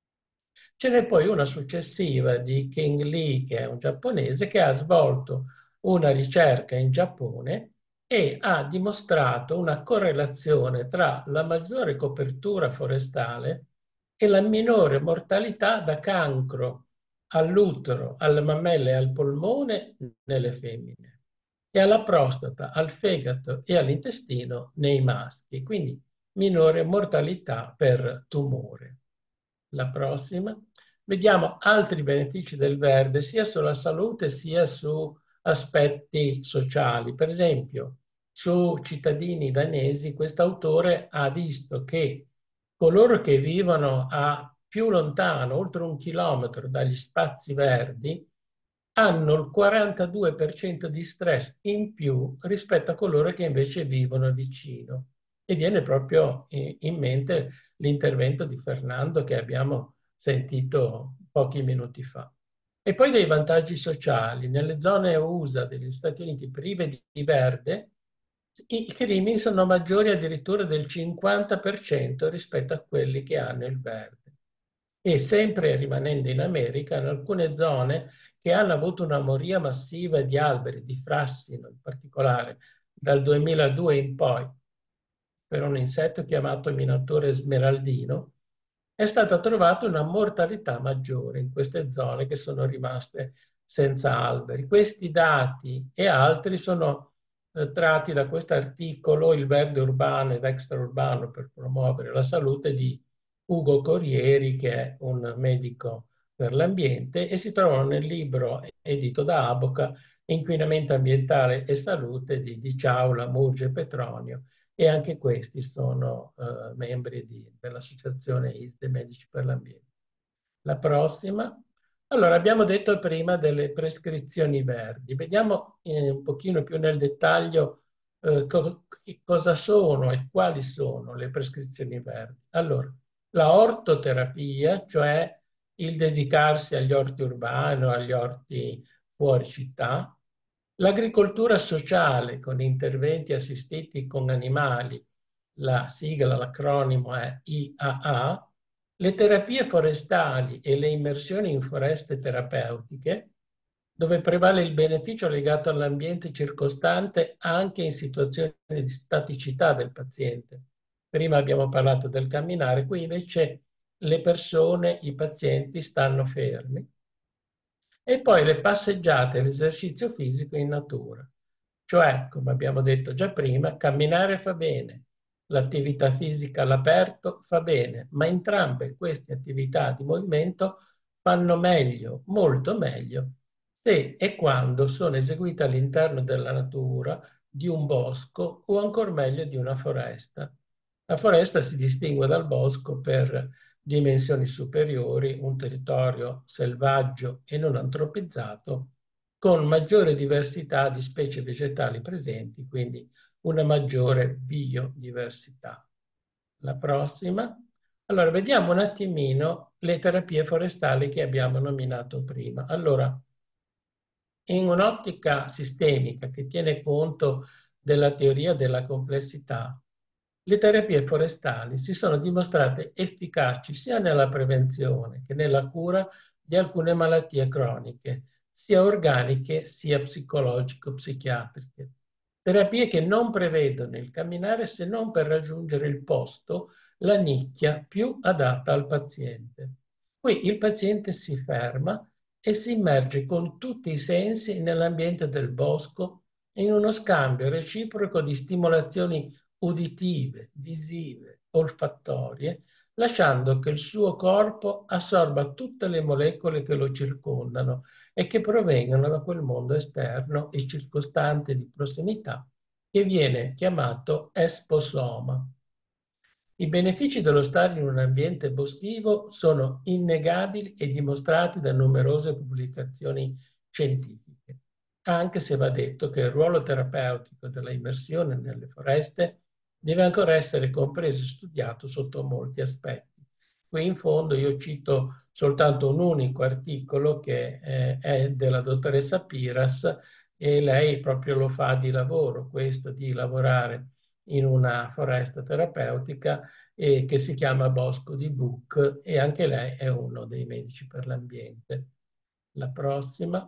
Ce n'è poi una successiva di King Lee, che è un giapponese, che ha svolto una ricerca in Giappone e ha dimostrato una correlazione tra la maggiore copertura forestale e la minore mortalità da cancro all'utero, alle mammelle e al polmone nelle femmine e alla prostata, al fegato e all'intestino nei maschi, quindi minore mortalità per tumore. La prossima. Vediamo altri benefici del verde sia sulla salute sia su aspetti sociali. Per esempio, su cittadini danesi, quest'autore ha visto che coloro che vivono a più lontano, oltre 1 chilometro dagli spazi verdi, hanno il 42% di stress in più rispetto a coloro che invece vivono vicino. E viene proprio in mente l'intervento di Fernando che abbiamo sentito pochi minuti fa. E poi dei vantaggi sociali. Nelle zone USA degli Stati Uniti prive di verde, i crimini sono maggiori addirittura del 50% rispetto a quelli che hanno il verde. E sempre rimanendo in America, in alcune zone che hanno avuto una moria massiva di alberi, di frassino in particolare, dal 2002 in poi, per un insetto chiamato minatore smeraldino, è stata trovata una mortalità maggiore in queste zone che sono rimaste senza alberi. Questi dati e altri sono tratti da questo articolo, Il verde urbano ed extraurbano per promuovere la salute, di Ugo Corrieri, che è un medico per l'ambiente, e si trovano nel libro edito da Aboca, Inquinamento ambientale e salute di Ciaula, Murge e Petronio, e anche questi sono membri dell'Associazione ISDE Medici per l'Ambiente. La prossima. Allora, abbiamo detto prima delle prescrizioni verdi. Vediamo un pochino più nel dettaglio cosa sono e quali sono le prescrizioni verdi. Allora, la ortoterapia, cioè il dedicarsi agli orti urbani o agli orti fuori città, l'agricoltura sociale con interventi assistiti con animali, la sigla, l'acronimo è IAA, le terapie forestali e le immersioni in foreste terapeutiche, dove prevale il beneficio legato all'ambiente circostante anche in situazioni di staticità del paziente. Prima abbiamo parlato del camminare, qui invece le persone, i pazienti stanno fermi. E poi le passeggiate e l'esercizio fisico in natura. Cioè, come abbiamo detto già prima, camminare fa bene, l'attività fisica all'aperto fa bene, ma entrambe queste attività di movimento fanno meglio, molto meglio, se e quando sono eseguite all'interno della natura, di un bosco o ancora meglio di una foresta. La foresta si distingue dal bosco per dimensioni superiori, un territorio selvaggio e non antropizzato, con maggiore diversità di specie vegetali presenti, quindi una maggiore biodiversità. La prossima. Allora, vediamo un attimino le terapie forestali che abbiamo nominato prima. Allora, in un'ottica sistemica che tiene conto della teoria della complessità, le terapie forestali si sono dimostrate efficaci sia nella prevenzione che nella cura di alcune malattie croniche, sia organiche sia psicologico-psichiatriche. Terapie che non prevedono il camminare se non per raggiungere il posto, la nicchia più adatta al paziente. Qui il paziente si ferma e si immerge con tutti i sensi nell'ambiente del bosco in uno scambio reciproco di stimolazioni uditive, visive, olfattorie, lasciando che il suo corpo assorba tutte le molecole che lo circondano e che provengono da quel mondo esterno e circostante di prossimità che viene chiamato esposoma. I benefici dello stare in un ambiente boschivo sono innegabili e dimostrati da numerose pubblicazioni scientifiche, anche se va detto che il ruolo terapeutico della immersione nelle foreste deve ancora essere compreso e studiato sotto molti aspetti. Qui in fondo io cito soltanto un unico articolo che è della dottoressa Piras, e lei proprio lo fa di lavoro, questo di lavorare in una foresta terapeutica che si chiama Bosco di Buc, e anche lei è uno dei medici per l'ambiente. La prossima.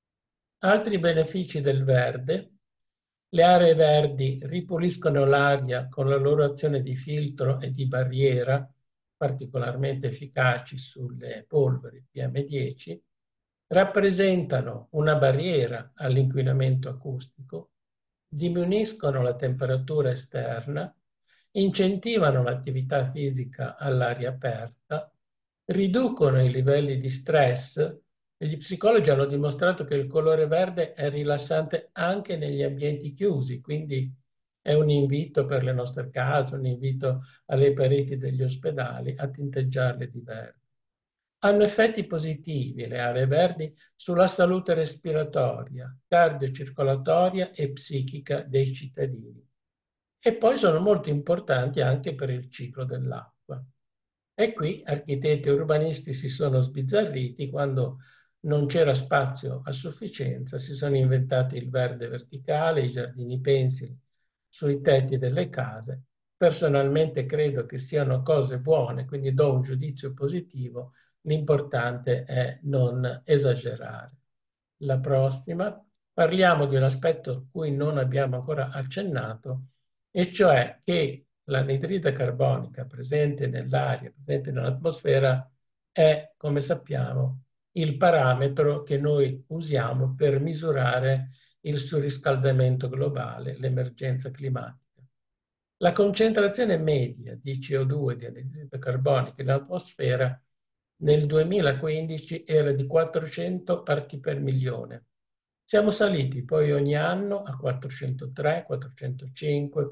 Altri benefici del verde. Le aree verdi ripuliscono l'aria con la loro azione di filtro e di barriera, particolarmente efficaci sulle polveri PM10, rappresentano una barriera all'inquinamento acustico, diminuiscono la temperatura esterna, incentivano l'attività fisica all'aria aperta, riducono i livelli di stress. E gli psicologi hanno dimostrato che il colore verde è rilassante anche negli ambienti chiusi, quindi è un invito per le nostre case, un invito alle pareti degli ospedali a tinteggiarle di verde. Hanno effetti positivi le aree verdi sulla salute respiratoria, cardiocircolatoria e psichica dei cittadini. E poi sono molto importanti anche per il ciclo dell'acqua. E qui architetti e urbanisti si sono sbizzarriti quando non c'era spazio a sufficienza, si sono inventati il verde verticale, i giardini pensili sui tetti delle case. Personalmente credo che siano cose buone, quindi do un giudizio positivo, l'importante è non esagerare. La prossima, parliamo di un aspetto a cui non abbiamo ancora accennato, e cioè che l'anidride carbonica presente nell'aria, presente nell'atmosfera, è, come sappiamo, il parametro che noi usiamo per misurare il surriscaldamento globale, l'emergenza climatica. La concentrazione media di CO2 di anidride carbonica in atmosfera nel 2015 era di 400 parti per milione. Siamo saliti poi ogni anno a 403, 405,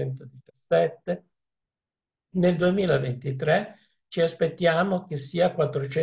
417. Nel 2023 ci aspettiamo che sia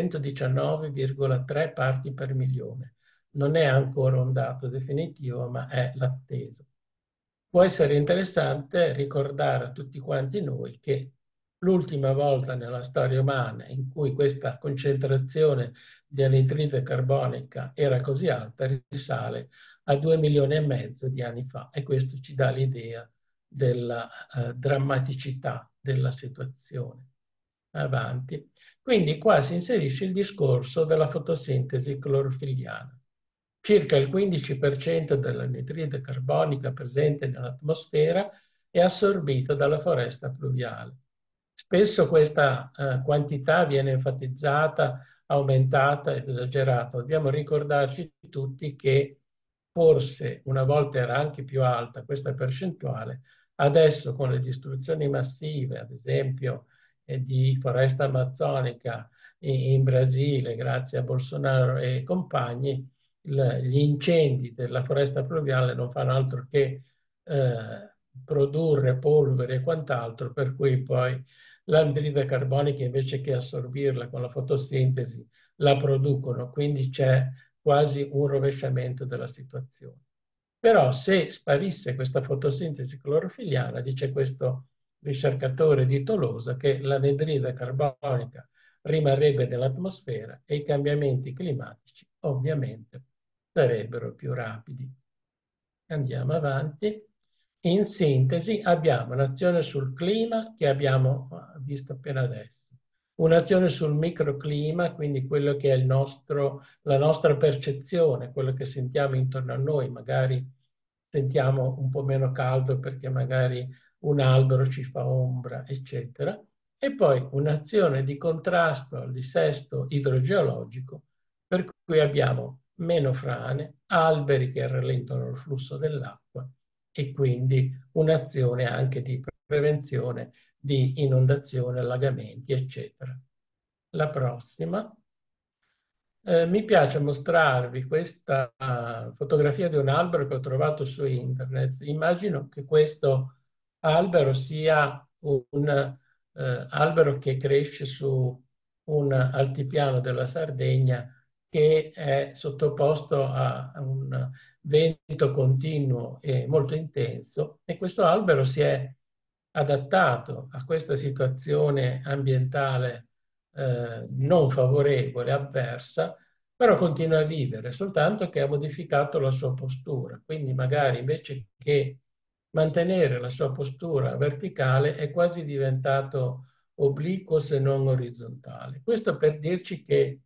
419,3 parti per milione. Non è ancora un dato definitivo, ma è l'atteso. Può essere interessante ricordare a tutti quanti noi che l'ultima volta nella storia umana in cui questa concentrazione di anidride carbonica era così alta risale a 2,5 milioni di anni fa, e questo ci dà l'idea della drammaticità della situazione. Avanti. Quindi qua si inserisce il discorso della fotosintesi clorofilliana. Circa il 15% dell'anidride carbonica presente nell'atmosfera è assorbita dalla foresta pluviale. Spesso questa quantità viene enfatizzata, aumentata ed esagerata. Dobbiamo ricordarci tutti che forse una volta era anche più alta questa percentuale, adesso con le distruzioni massive, ad esempio di foresta amazzonica in Brasile, grazie a Bolsonaro e compagni, gli incendi della foresta pluviale non fanno altro che produrre polvere e quant'altro, per cui poi l'anidride carbonica, invece che assorbirla con la fotosintesi, la producono. Quindi c'è quasi un rovesciamento della situazione. Però se sparisse questa fotosintesi clorofilliana, dice questo ricercatore di Tolosa, che l'anidride carbonica rimarrebbe nell'atmosfera e i cambiamenti climatici ovviamente sarebbero più rapidi. Andiamo avanti. In sintesi abbiamo un'azione sul clima che abbiamo visto appena adesso, un'azione sul microclima, quindi quello che è la nostra percezione, quello che sentiamo intorno a noi, magari sentiamo un po' meno caldo perché magari un albero ci fa ombra, eccetera. E poi un'azione di contrasto al dissesto idrogeologico, per cui abbiamo meno frane, alberi che rallentano il flusso dell'acqua e quindi un'azione anche di prevenzione di inondazioni, allagamenti, eccetera. La prossima. Mi piace mostrarvi questa fotografia di un albero che ho trovato su internet. Immagino che questo albero sia un albero che cresce su un altipiano della Sardegna che è sottoposto a un vento continuo e molto intenso, e questo albero si è adattato a questa situazione ambientale non favorevole, avversa, però continua a vivere, soltanto che ha modificato la sua postura. Quindi magari invece che mantenere la sua postura verticale è quasi diventato obliquo se non orizzontale. Questo per dirci che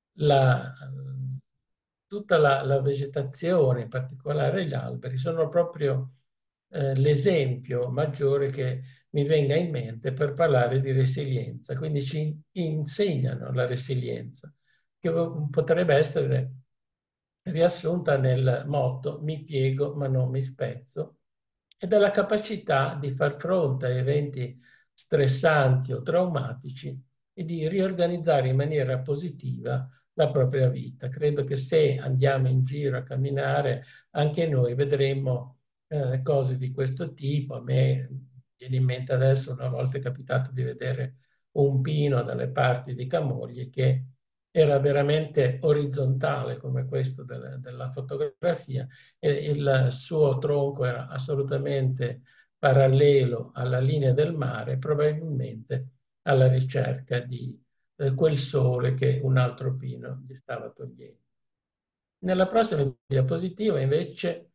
tutta la vegetazione, in particolare gli alberi, sono proprio l'esempio maggiore che mi venga in mente per parlare di resilienza. Quindi ci insegnano la resilienza, che potrebbe essere riassunta nel motto "mi piego ma non mi spezzo", ed è la capacità di far fronte a eventi stressanti o traumatici e di riorganizzare in maniera positiva la propria vita. Credo che se andiamo in giro a camminare, anche noi vedremo cose di questo tipo. A me viene in mente adesso, una volta è capitato di vedere un pino dalle parti di Camogli che era veramente orizzontale come questo della fotografia, e il suo tronco era assolutamente parallelo alla linea del mare, probabilmente alla ricerca di quel sole che un altro pino gli stava togliendo. Nella prossima diapositiva invece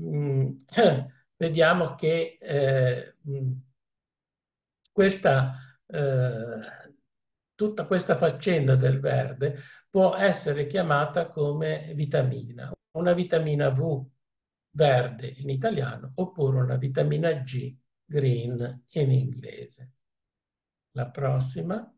vediamo che tutta questa faccenda del verde può essere chiamata come vitamina, una vitamina V verde in italiano oppure una vitamina G green in inglese. La prossima.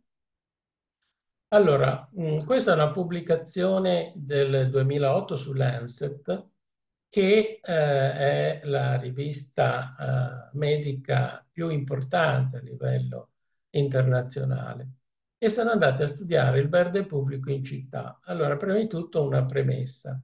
Allora, questa è una pubblicazione del 2008 su Lancet, che è la rivista medica più importante a livello internazionale, e sono andati a studiare il verde pubblico in città. Allora, prima di tutto una premessa.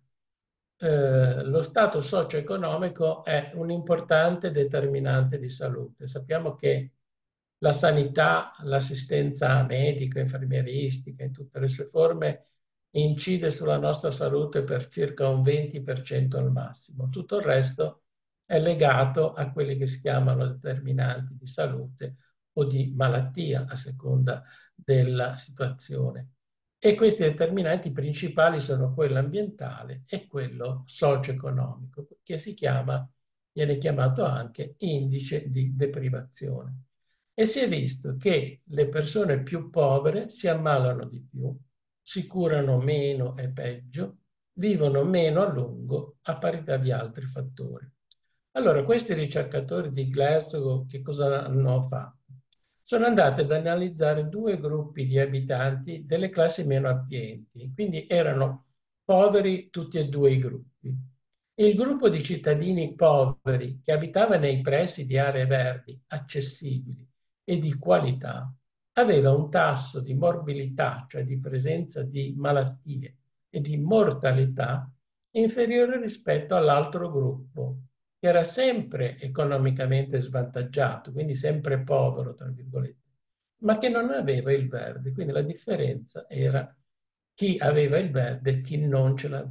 Lo stato socio-economico è un importante determinante di salute. Sappiamo che la sanità, l'assistenza medica, infermieristica, in tutte le sue forme, incide sulla nostra salute per circa un 20% al massimo. Tutto il resto è legato a quelli che si chiamano determinanti di salute o di malattia, a seconda della situazione. E questi determinanti principali sono quello ambientale e quello socio-economico, che viene chiamato anche indice di deprivazione. E si è visto che le persone più povere si ammalano di più, si curano meno e peggio, vivono meno a lungo a parità di altri fattori. Allora, questi ricercatori di Glasgow che cosa hanno fatto? Sono andati ad analizzare due gruppi di abitanti delle classi meno abbienti, quindi erano poveri tutti e due i gruppi. Il gruppo di cittadini poveri che abitava nei pressi di aree verdi accessibili e di qualità aveva un tasso di morbilità, cioè di presenza di malattie e di mortalità, inferiore rispetto all'altro gruppo, che era sempre economicamente svantaggiato, quindi sempre povero, tra virgolette, ma che non aveva il verde. Quindi la differenza era chi aveva il verde e chi non ce l'aveva.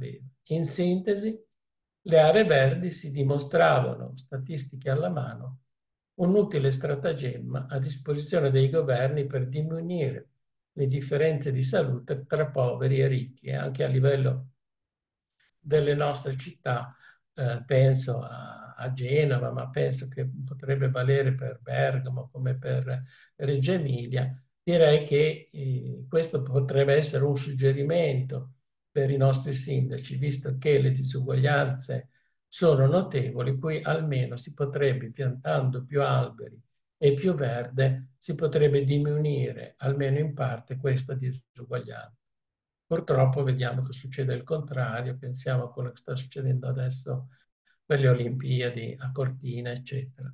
In sintesi, le aree verdi si dimostravano, statistiche alla mano, un utile stratagemma a disposizione dei governi per diminuire le differenze di salute tra poveri e ricchi, e anche a livello delle nostre città, penso a Genova, ma penso che potrebbe valere per Bergamo come per Reggio Emilia. Direi che questo potrebbe essere un suggerimento per i nostri sindaci, visto che le disuguaglianze sono notevoli, qui almeno si potrebbe, piantando più alberi e più verde, si potrebbe diminuire almeno in parte questa disuguaglianza. Purtroppo vediamo che succede il contrario, pensiamo a quello che sta succedendo adesso per le Olimpiadi a Cortina, eccetera.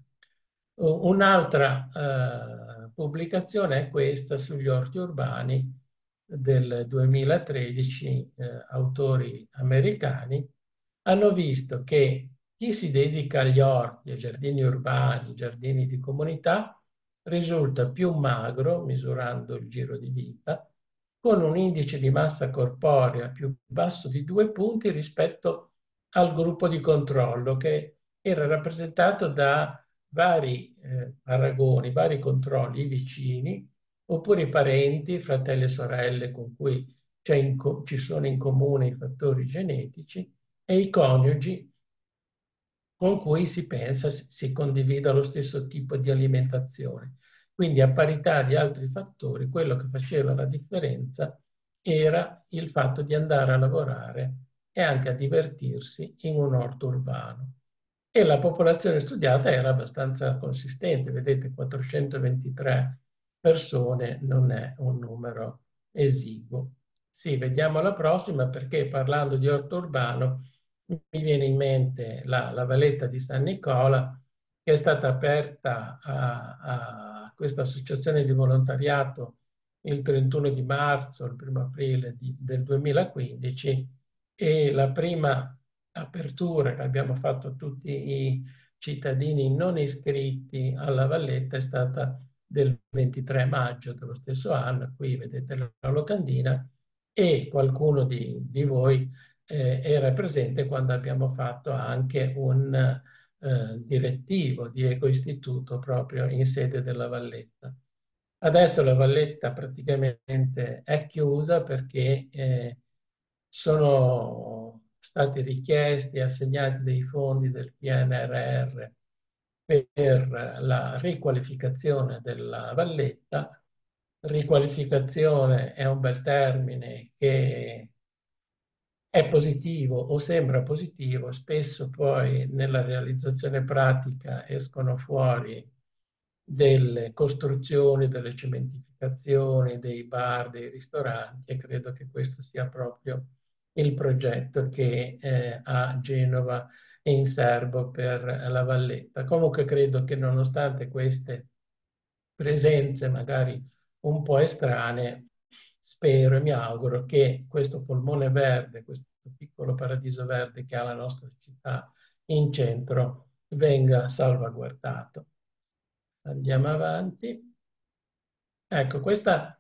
Un'altra pubblicazione è questa sugli orti urbani del 2013, autori americani hanno visto che chi si dedica agli orti, ai giardini urbani, giardini di comunità, risulta più magro, misurando il giro di vita, con un indice di massa corporea più basso di 2 punti rispetto al gruppo di controllo, che era rappresentato da vari paragoni, vari controlli, i vicini, oppure i parenti, fratelli e sorelle con cui ci sono in comune i fattori genetici, e i coniugi con cui si pensa si condivida lo stesso tipo di alimentazione. Quindi a parità di altri fattori, quello che faceva la differenza era il fatto di andare a lavorare e anche a divertirsi in un orto urbano. E la popolazione studiata era abbastanza consistente, vedete 423 persone non è un numero esiguo. Sì, vediamo la prossima, perché parlando di orto urbano mi viene in mente la Valletta di San Nicola, che è stata aperta a questa associazione di volontariato il 31 di marzo, il 1 aprile del 2015, e la prima apertura che abbiamo fatto tutti i cittadini non iscritti alla Valletta è stata del 23 maggio dello stesso anno. Qui vedete la locandina, e qualcuno di voi era presente quando abbiamo fatto anche un direttivo di Ecoistituto proprio in sede della Valletta. Adesso la Valletta praticamente è chiusa perché sono stati richiesti e assegnati dei fondi del PNRR per la riqualificazione della Valletta. Riqualificazione è un bel termine che è positivo o sembra positivo, spesso poi nella realizzazione pratica escono fuori delle costruzioni, delle cementificazioni, dei bar, dei ristoranti, e credo che questo sia proprio il progetto che a Genova è in serbo per la Valletta. Comunque credo che nonostante queste presenze magari un po' estranee, spero e mi auguro che questo polmone verde, questo piccolo paradiso verde che ha la nostra città in centro, venga salvaguardato. Andiamo avanti. Ecco, questa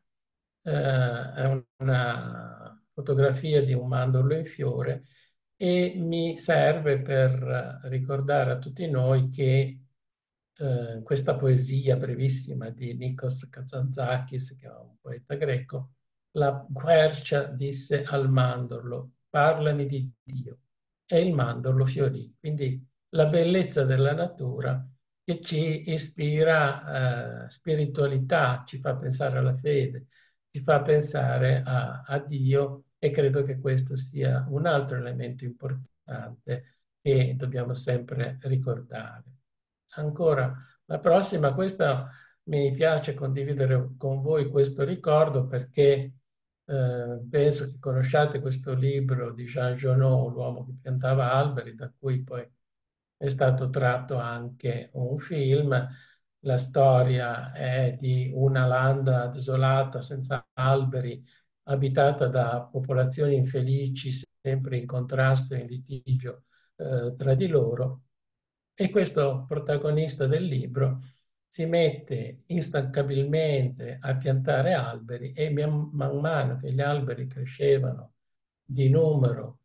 è una fotografia di un mandorlo in fiore, e mi serve per ricordare a tutti noi che questa poesia brevissima di Nikos Kazantzakis, che è un poeta greco, la quercia disse al mandorlo: parlami di Dio. E il mandorlo fiorì. Quindi la bellezza della natura che ci ispira spiritualità, ci fa pensare alla fede, ci fa pensare a Dio, e credo che questo sia un altro elemento importante che dobbiamo sempre ricordare. Ancora, la prossima, questa mi piace condividere con voi questo ricordo, perché penso che conosciate questo libro di Jean Genot, L'uomo che piantava alberi, da cui poi è stato tratto anche un film. La storia è di una landa desolata, senza alberi, abitata da popolazioni infelici, sempre in contrasto e in litigio tra di loro. E questo protagonista del libro si mette instancabilmente a piantare alberi, e man mano che gli alberi crescevano di numero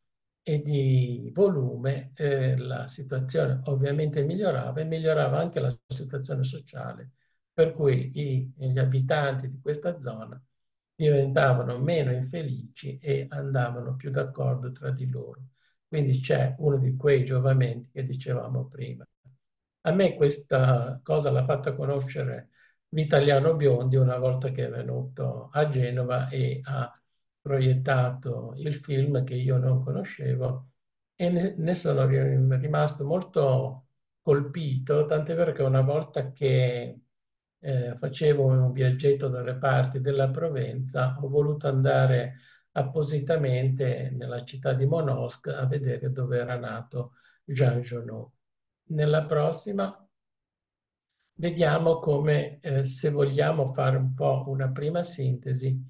e di volume, la situazione ovviamente migliorava e migliorava anche la situazione sociale, per cui gli abitanti di questa zona diventavano meno infelici e andavano più d'accordo tra di loro. Quindi c'è uno di quei giovamenti che dicevamo prima. A me questa cosa l'ha fatta conoscere Vitaliano Biondi una volta che è venuto a Genova e ha proiettato il film che io non conoscevo e ne sono rimasto molto colpito, tant'è vero che una volta che facevo un viaggetto dalle parti della Provenza, ho voluto andare appositamente nella città di Monosque a vedere dove era nato Jean Genot. Nella prossima vediamo come, se vogliamo fare un po' una prima sintesi,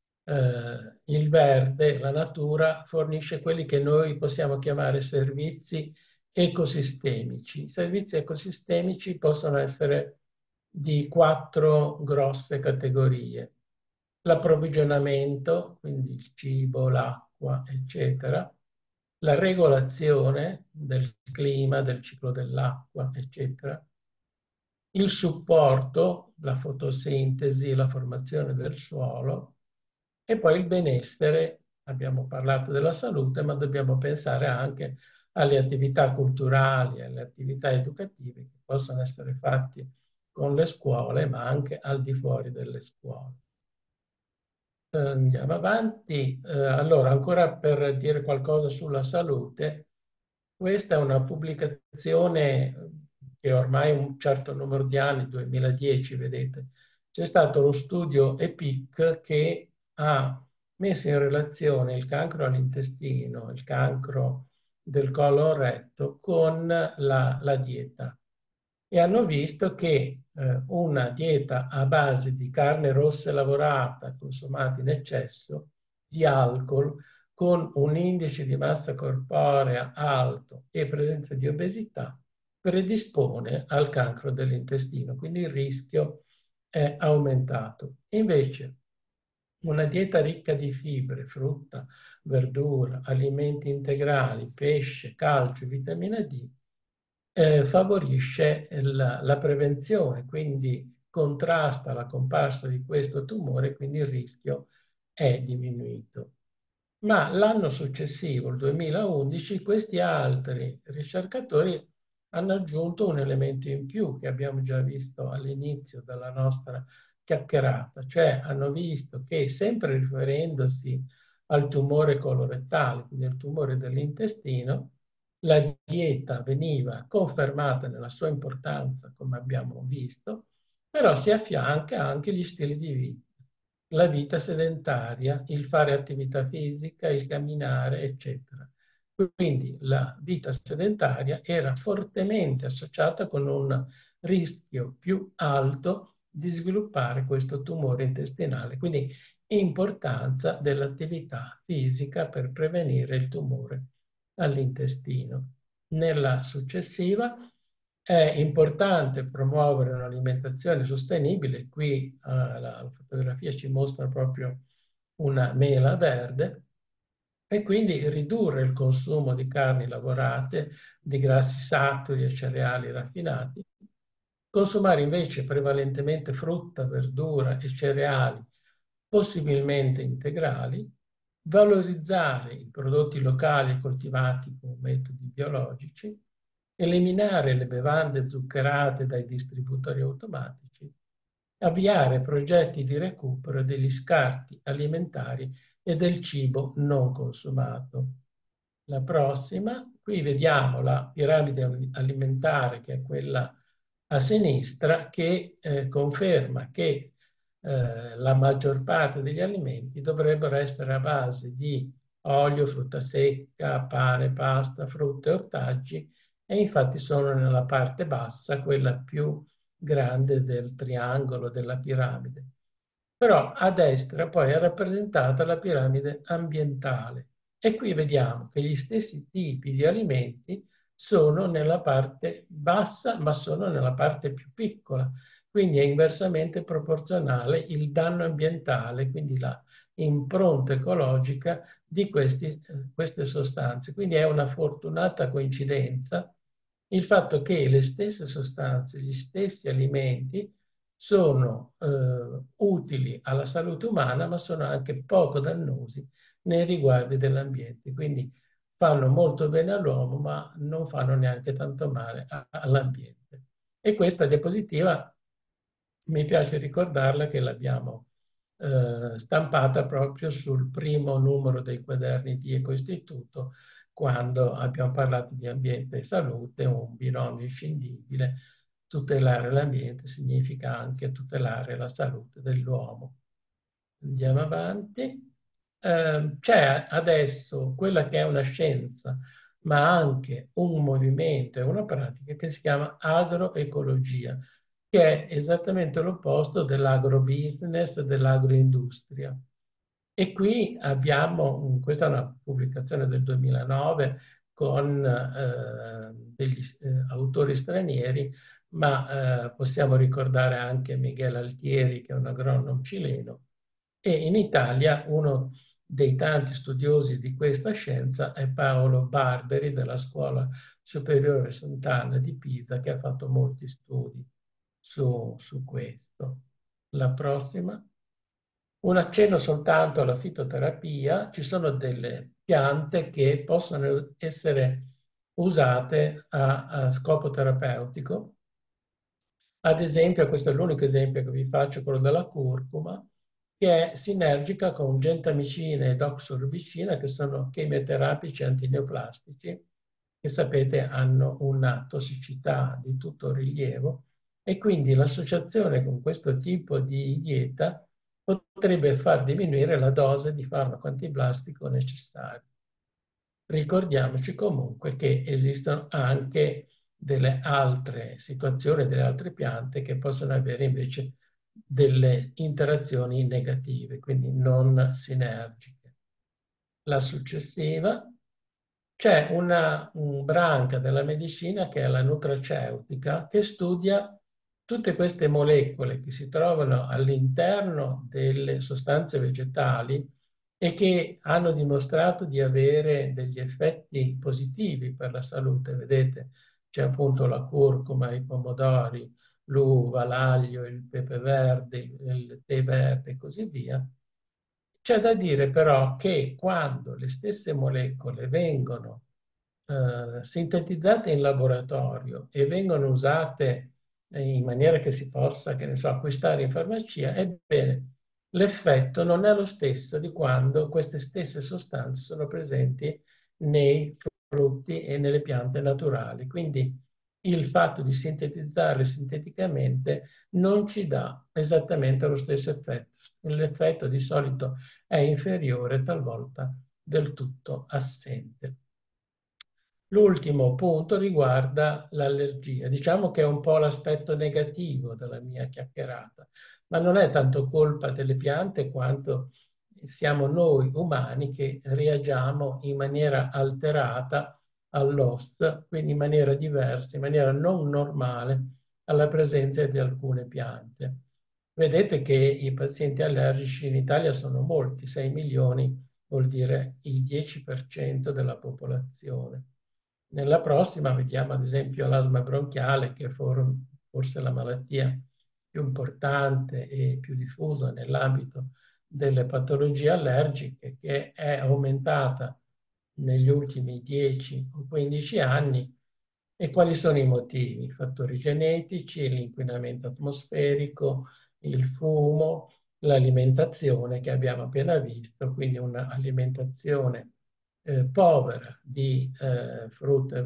il verde, la natura, fornisce quelli che noi possiamo chiamare servizi ecosistemici. I servizi ecosistemici possono essere di 4 grosse categorie. L'approvvigionamento, quindi il cibo, l'acqua, eccetera, la regolazione del clima, del ciclo dell'acqua, eccetera, il supporto, la fotosintesi, la formazione del suolo e poi il benessere. Abbiamo parlato della salute, ma dobbiamo pensare anche alle attività culturali, alle attività educative che possono essere fatte con le scuole, ma anche al di fuori delle scuole. Andiamo avanti. Allora, ancora per dire qualcosa sulla salute, questa è una pubblicazione che ormai ha un certo numero di anni, 2010, vedete. C'è stato lo studio EPIC che ha messo in relazione il cancro all'intestino, il cancro del colon retto con la dieta. E hanno visto che una dieta a base di carne rossa lavorata, consumata in eccesso, di alcol, con un indice di massa corporea alto e presenza di obesità, predispone al cancro dell'intestino, quindi il rischio è aumentato. Invece, una dieta ricca di fibre, frutta, verdura, alimenti integrali, pesce, calcio, vitamina D, favorisce la prevenzione, quindi contrasta la comparsa di questo tumore, quindi il rischio è diminuito. Ma l'anno successivo, il 2011, questi altri ricercatori hanno aggiunto un elemento in più che abbiamo già visto all'inizio della nostra chiacchierata, cioè hanno visto che sempre riferendosi al tumore colorettale, quindi al tumore dell'intestino, la dieta veniva confermata nella sua importanza, come abbiamo visto, però si affianca anche gli stili di vita, la vita sedentaria, il fare attività fisica, il camminare, eccetera. Quindi la vita sedentaria era fortemente associata con un rischio più alto di sviluppare questo tumore intestinale. Quindi importanza dell'attività fisica per prevenire il tumore all'intestino. Nella successiva è importante promuovere un'alimentazione sostenibile. Qui la fotografia ci mostra proprio una mela verde e quindi ridurre il consumo di carni lavorate, di grassi saturi e cereali raffinati. Consumare invece prevalentemente frutta, verdura e cereali, possibilmente integrali, valorizzare i prodotti locali e coltivati con metodi biologici, eliminare le bevande zuccherate dai distributori automatici, avviare progetti di recupero degli scarti alimentari e del cibo non consumato. La prossima, qui vediamo la piramide alimentare, che è quella a sinistra, che conferma che la maggior parte degli alimenti dovrebbero essere a base di olio, frutta secca, pane, pasta, frutta e ortaggi, e infatti sono nella parte bassa, quella più grande del triangolo della piramide. Però a destra poi è rappresentata la piramide ambientale e qui vediamo che gli stessi tipi di alimenti sono nella parte bassa, ma sono nella parte più piccola. Quindi è inversamente proporzionale il danno ambientale, quindi la impronta ecologica di queste sostanze. Quindi è una fortunata coincidenza il fatto che le stesse sostanze, gli stessi alimenti sono utili alla salute umana, ma sono anche poco dannosi nei riguardi dell'ambiente. Quindi fanno molto bene all'uomo, ma non fanno neanche tanto male all'ambiente. E questa diapositiva mi piace ricordarla che l'abbiamo stampata proprio sul primo numero dei quaderni di Ecoistituto, quando abbiamo parlato di ambiente e salute, un binomio inscindibile. Tutelare l'ambiente significa anche tutelare la salute dell'uomo. Andiamo avanti. C'è adesso quella che è una scienza, ma anche un movimento e una pratica che si chiama agroecologia, che è esattamente l'opposto dell'agrobusiness e dell'agroindustria. E qui abbiamo, questa è una pubblicazione del 2009 con degli autori stranieri, ma possiamo ricordare anche Miguel Altieri, che è un agronomo cileno, e in Italia uno dei tanti studiosi di questa scienza è Paolo Barberi della Scuola Superiore Sant'Anna di Pisa, che ha fatto molti studi su questo. La prossima. Un accenno soltanto alla fitoterapia. Ci sono delle piante che possono essere usate a scopo terapeutico. Ad esempio, questo è l'unico esempio che vi faccio, quello della curcuma, che è sinergica con gentamicina e doxorubicina, che sono chemioterapici antineoplastici, che sapete hanno una tossicità di tutto rilievo, e quindi l'associazione con questo tipo di dieta potrebbe far diminuire la dose di farmaco antiblastico necessario. Ricordiamoci comunque che esistono anche delle altre situazioni, delle altre piante che possono avere invece delle interazioni negative, quindi non sinergiche. La successiva, c'è una branca della medicina che è la nutraceutica, che studia tutte queste molecole che si trovano all'interno delle sostanze vegetali e che hanno dimostrato di avere degli effetti positivi per la salute. Vedete, c'è appunto la curcuma, i pomodori, l'uva, l'aglio, il pepe verde, il tè verde e così via. C'è da dire però che quando le stesse molecole vengono sintetizzate in laboratorio e vengono usate in maniera che si possa, che ne so, acquistare in farmacia, ebbene, l'effetto non è lo stesso di quando queste stesse sostanze sono presenti nei frutti e nelle piante naturali. Quindi il fatto di sintetizzarle sinteticamente non ci dà esattamente lo stesso effetto. L'effetto di solito è inferiore, talvolta del tutto assente. L'ultimo punto riguarda l'allergia. Diciamo che è un po' l'aspetto negativo della mia chiacchierata, ma non è tanto colpa delle piante quanto siamo noi umani che reagiamo in maniera alterata all'host, quindi in maniera diversa, in maniera non normale alla presenza di alcune piante. Vedete che i pazienti allergici in Italia sono molti, 6 milioni, vuol dire il 10% della popolazione. Nella prossima vediamo ad esempio l'asma bronchiale, che è forse la malattia più importante e più diffusa nell'ambito delle patologie allergiche, che è aumentata negli ultimi 10 o 15 anni. E quali sono i motivi? I fattori genetici, l'inquinamento atmosferico, il fumo, l'alimentazione che abbiamo appena visto, quindi un'alimentazione povera di frutta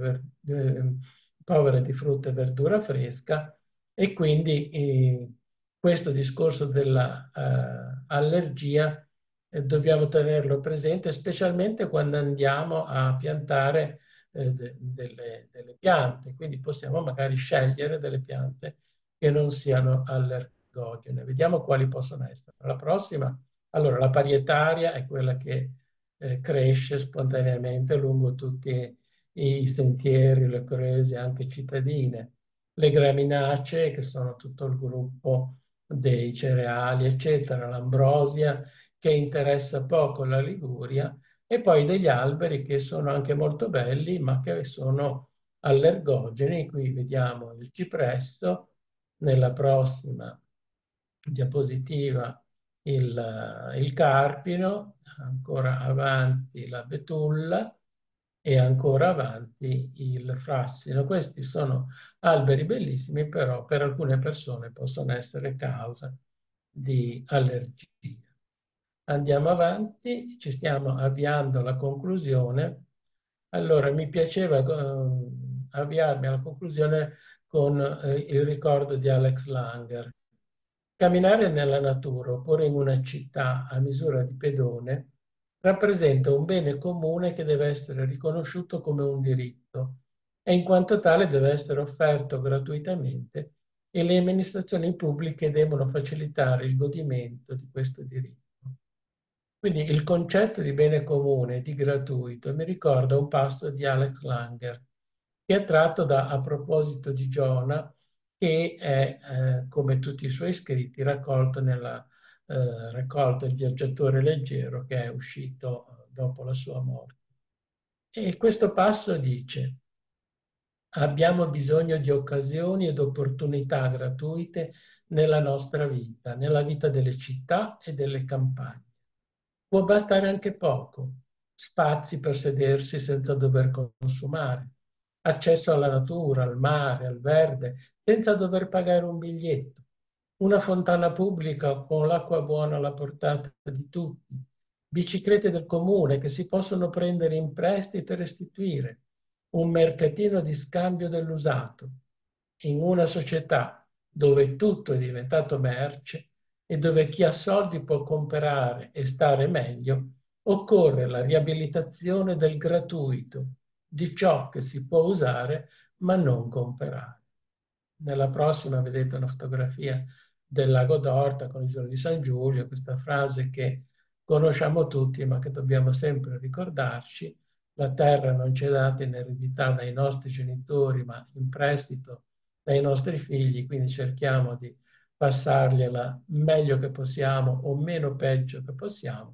e verdura fresca, e quindi questo discorso dell'allergia dobbiamo tenerlo presente, specialmente quando andiamo a piantare delle piante, quindi possiamo magari scegliere delle piante che non siano allergogene. Vediamo quali possono essere. La prossima, allora, la parietaria è quella che cresce spontaneamente lungo tutti i sentieri, le crese anche cittadine. Le graminacee, che sono tutto il gruppo dei cereali, eccetera, l'ambrosia, che interessa poco la Liguria, e poi degli alberi che sono anche molto belli, ma che sono allergogeni. Qui vediamo il cipresso, nella prossima diapositiva il carpino, ancora avanti la betulla e ancora avanti il frassino. Questi sono alberi bellissimi, però per alcune persone possono essere causa di allergia. Andiamo avanti, ci stiamo avviando alla conclusione. Allora, mi piaceva avviarmi alla conclusione con il ricordo di Alex Langer. Camminare nella natura oppure in una città a misura di pedone rappresenta un bene comune che deve essere riconosciuto come un diritto e in quanto tale deve essere offerto gratuitamente e le amministrazioni pubbliche devono facilitare il godimento di questo diritto. Quindi il concetto di bene comune, di gratuito, mi ricorda un passo di Alex Langer, che è tratto da A proposito di Giona, che è, come tutti i suoi scritti, raccolto nella raccolta Il viaggiatore leggero, che è uscito dopo la sua morte. E questo passo dice: abbiamo bisogno di occasioni ed opportunità gratuite nella nostra vita, nella vita delle città e delle campagne. Può bastare anche poco: spazi per sedersi senza dover consumare, accesso alla natura, al mare, al verde, senza dover pagare un biglietto, una fontana pubblica con l'acqua buona alla portata di tutti, biciclette del comune che si possono prendere in prestito e restituire, un mercatino di scambio dell'usato. In una società dove tutto è diventato merce e dove chi ha soldi può comprare e stare meglio, occorre la riabilitazione del gratuito, di ciò che si può usare ma non comprare. Nella prossima vedete una fotografia del lago d'Orta con l'isola di San Giulio, questa frase che conosciamo tutti ma che dobbiamo sempre ricordarci: la terra non ci è data in eredità dai nostri genitori ma in prestito dai nostri figli, quindi cerchiamo di passargliela meglio che possiamo o meno peggio che possiamo.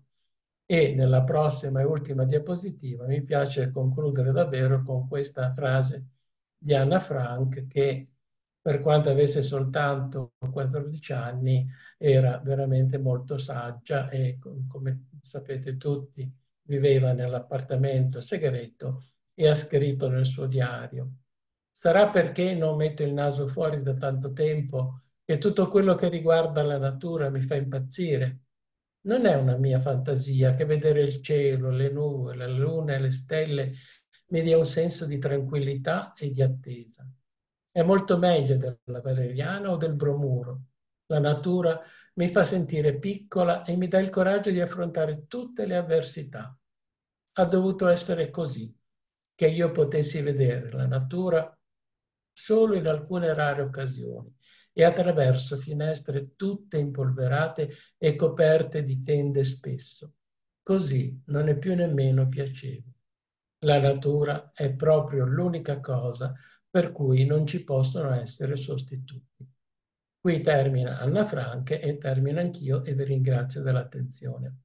E nella prossima e ultima diapositiva mi piace concludere davvero con questa frase di Anna Frank, che per quanto avesse soltanto 14 anni era veramente molto saggia e, come sapete tutti, viveva nell'appartamento segreto e ha scritto nel suo diario: sarà perché non metto il naso fuori da tanto tempo che tutto quello che riguarda la natura mi fa impazzire. Non è una mia fantasia che vedere il cielo, le nuvole, la luna e le stelle mi dia un senso di tranquillità e di attesa. È molto meglio della valeriana o del bromuro. La natura mi fa sentire piccola e mi dà il coraggio di affrontare tutte le avversità. Ha dovuto essere così, che io potessi vedere la natura solo in alcune rare occasioni e attraverso finestre tutte impolverate e coperte di tende spesso. Così non è più nemmeno piacevole. La natura è proprio l'unica cosa per cui non ci possono essere sostituti. Qui termina Anna Frank e termino anch'io e vi ringrazio dell'attenzione.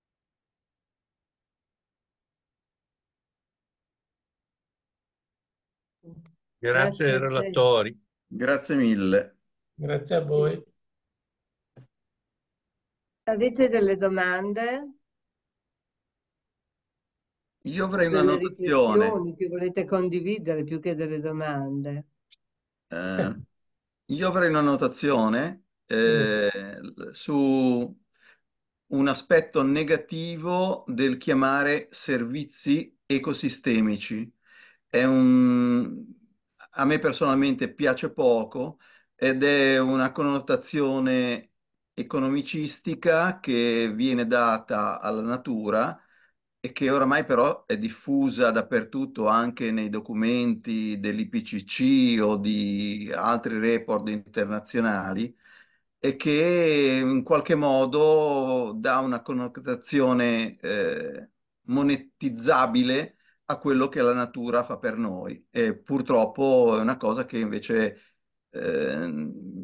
Grazie ai relatori. Grazie mille. Grazie a voi. Avete delle domande? Io avrei una Delle notazione. riflessioni che volete condividere più che delle domande? Eh, io avrei una notazione su un aspetto negativo del chiamare servizi ecosistemici. A me personalmente piace poco ed è una connotazione economicistica che viene data alla natura e che oramai però è diffusa dappertutto, anche nei documenti dell'IPCC o di altri report internazionali, e che in qualche modo dà una connotazione monetizzabile a quello che la natura fa per noi. E purtroppo è una cosa che invece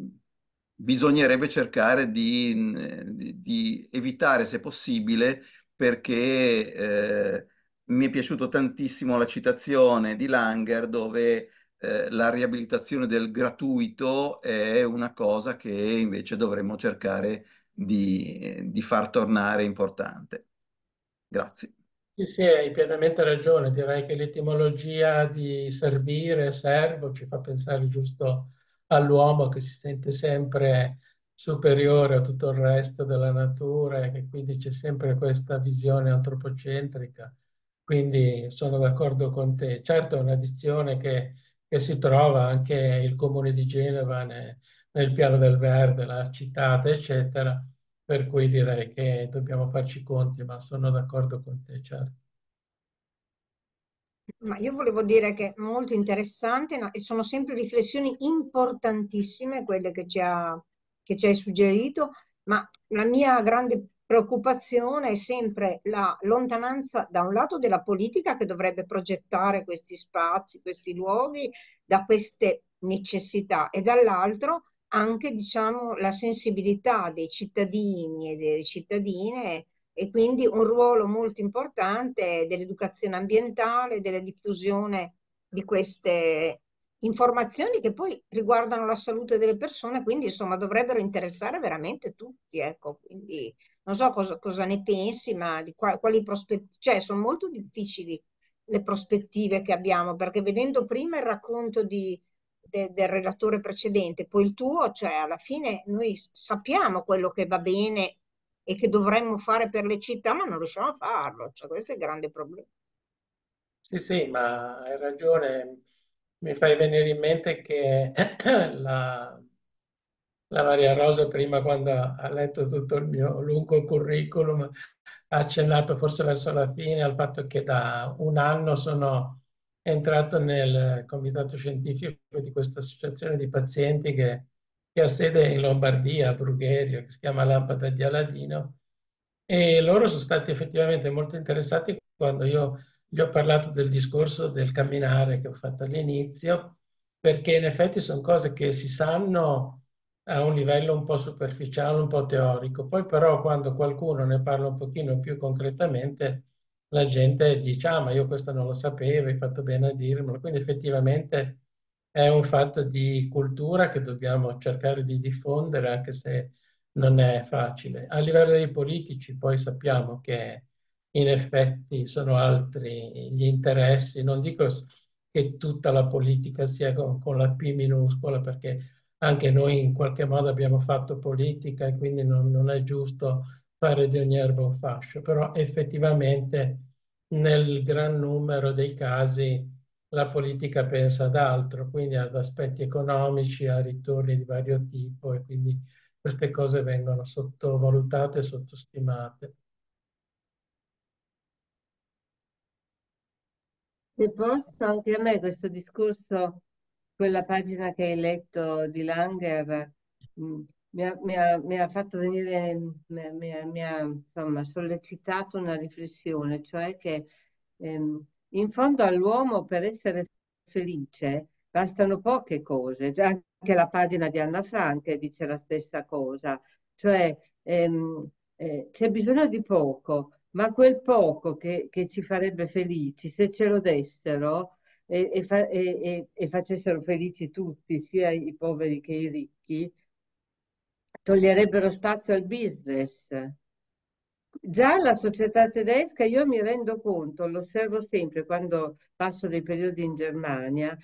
bisognerebbe cercare di evitare, se possibile, perché mi è piaciuto tantissimo la citazione di Langer dove la riabilitazione del gratuito è una cosa che invece dovremmo cercare di far tornare importante. Grazie. Sì, sì, hai pienamente ragione. Direi che l'etimologia di servire, servo, ci fa pensare giusto all'uomo che si sente sempre superiore a tutto il resto della natura e che quindi c'è sempre questa visione antropocentrica. Quindi sono d'accordo con te. Certo è una dizione che si trova anche il Comune di Genova nel Piano del Verde, l'ha citata, eccetera. Per cui direi che dobbiamo farci conti, ma sono d'accordo con te, certo. Ma io volevo dire che è molto interessante, no? E sono sempre riflessioni importantissime quelle che ci hai suggerito, ma la mia grande preoccupazione è sempre la lontananza da un lato della politica che dovrebbe progettare questi spazi, questi luoghi da queste necessità e dall'altro anche, diciamo, la sensibilità dei cittadini e delle cittadine e quindi un ruolo molto importante dell'educazione ambientale, della diffusione di queste informazioni che poi riguardano la salute delle persone, quindi insomma dovrebbero interessare veramente tutti, ecco, quindi non so cosa ne pensi, ma di quali prospettive, cioè sono molto difficili le prospettive che abbiamo, perché vedendo prima il racconto del relatore precedente, poi il tuo, cioè alla fine noi sappiamo quello che va bene e che dovremmo fare per le città, ma non riusciamo a farlo. Cioè, questo è il grande problema. Sì, sì, ma hai ragione. Mi fai venire in mente che la, la Maria Rosa prima, quando ha letto tutto il mio lungo curriculum, ha accennato forse verso la fine al fatto che da un anno sono entrato nel comitato scientifico di questa associazione di pazienti che ha sede in Lombardia, a Brugherio, che si chiama Lampada di Aladino, e loro sono stati effettivamente molto interessati quando io gli ho parlato del discorso del camminare che ho fatto all'inizio, perché in effetti sono cose che si sanno a un livello un po' superficiale, un po' teorico. Poi però quando qualcuno ne parla un pochino più concretamente, la gente dice, ah, ma io questo non lo sapevo, hai fatto bene a dirmelo. Quindi effettivamente è un fatto di cultura che dobbiamo cercare di diffondere, anche se non è facile. A livello dei politici poi sappiamo che in effetti sono altri gli interessi. Non dico che tutta la politica sia con la P minuscola, perché anche noi in qualche modo abbiamo fatto politica e quindi non è giusto fare di ogni erba un fascio, però effettivamente nel gran numero dei casi la politica pensa ad altro, quindi ad aspetti economici, a ritorni di vario tipo e quindi queste cose vengono sottovalutate e sottostimate. Se posso, anche a me questo discorso, quella pagina che hai letto di Langer, mi ha fatto venire, insomma, sollecitato una riflessione, cioè che in fondo all'uomo per essere felice bastano poche cose. Già anche la pagina di Anna Frank dice la stessa cosa, cioè c'è bisogno di poco, ma quel poco che ci farebbe felici, se ce lo dessero e facessero felici tutti, sia i poveri che i ricchi, toglierebbero spazio al business. Già la società tedesca, io mi rendo conto, lo osservo sempre quando passo dei periodi in Germania,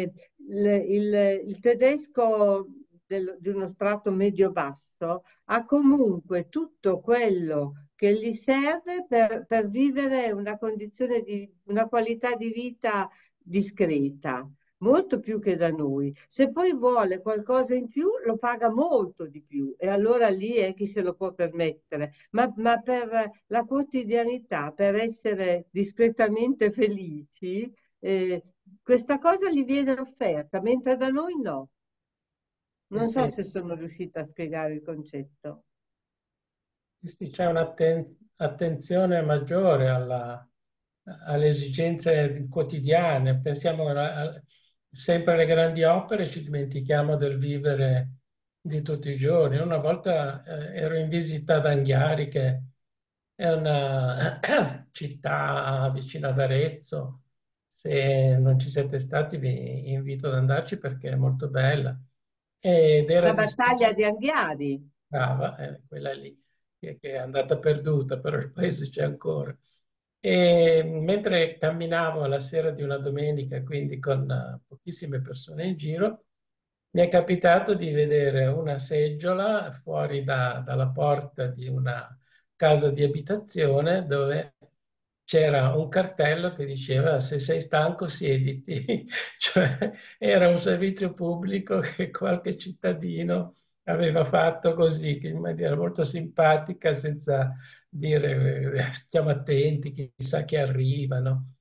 il tedesco di uno strato medio-basso ha comunque tutto quello che gli serve per vivere una condizione di una qualità di vita discreta, molto più che da noi. Se poi vuole qualcosa in più, lo paga molto di più e allora lì è chi se lo può permettere. Ma per la quotidianità, per essere discretamente felici, questa cosa gli viene offerta, mentre da noi no. Sì, Non so sì, se sono riuscita a spiegare il concetto. sì, c'è un'attenzione maggiore alle esigenze quotidiane. Pensiamo sempre alle grandi opere, ci dimentichiamo del vivere di tutti i giorni. Una volta ero in visita ad Anghiari, che è una città vicino ad Arezzo. Se non ci siete stati vi invito ad andarci perché è molto bella. Ed era La di battaglia di Anghiari. Brava, quella lì che è andata perduta, però il paese c'è ancora. E mentre camminavo la sera di una domenica, quindi con pochissime persone in giro, mi è capitato di vedere una seggiola fuori dalla porta di una casa di abitazione dove c'era un cartello che diceva se sei stanco siediti, cioè era un servizio pubblico che qualche cittadino aveva fatto così, che in maniera molto simpatica, senza dire stiamo attenti, chissà che arrivano.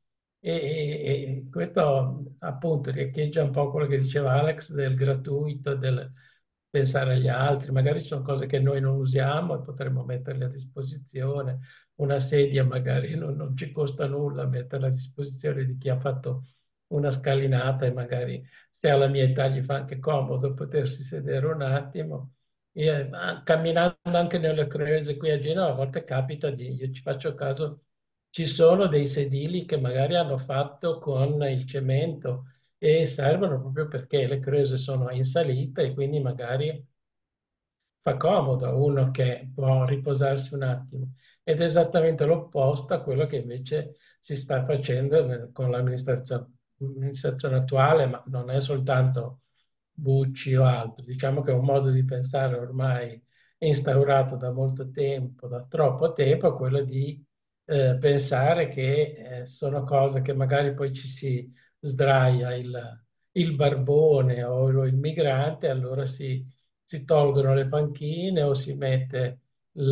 E questo appunto riecheggia un po' quello che diceva Alex del gratuito, del pensare agli altri. Magari ci sono cose che noi non usiamo e potremmo metterle a disposizione. Una sedia magari non ci costa nulla metterla a disposizione di chi ha fatto una scalinata e magari se alla mia età gli fa anche comodo potersi sedere un attimo. E, camminando anche nelle Creuse qui a Genova, a volte capita io ci faccio caso, ci sono dei sedili che magari hanno fatto con il cemento e servono proprio perché le Creuse sono in salita e quindi magari fa comodo a uno che può riposarsi un attimo. Ed è esattamente l'opposto a quello che invece si sta facendo con l'amministrazione attuale, ma non è soltanto Bucci o altro. Diciamo che è un modo di pensare ormai instaurato da molto tempo, da troppo tempo, quello di pensare che sono cose che magari poi ci si sdraia il barbone o il migrante, allora si tolgono le panchine o si mette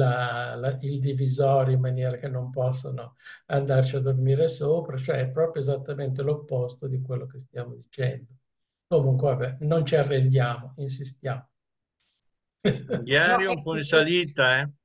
il divisore in maniera che non possono andarci a dormire sopra, cioè è proprio esattamente l'opposto di quello che stiamo dicendo. Comunque, vabbè, non ci arrendiamo, insistiamo. No, Anghiari è un po' in salita, eh?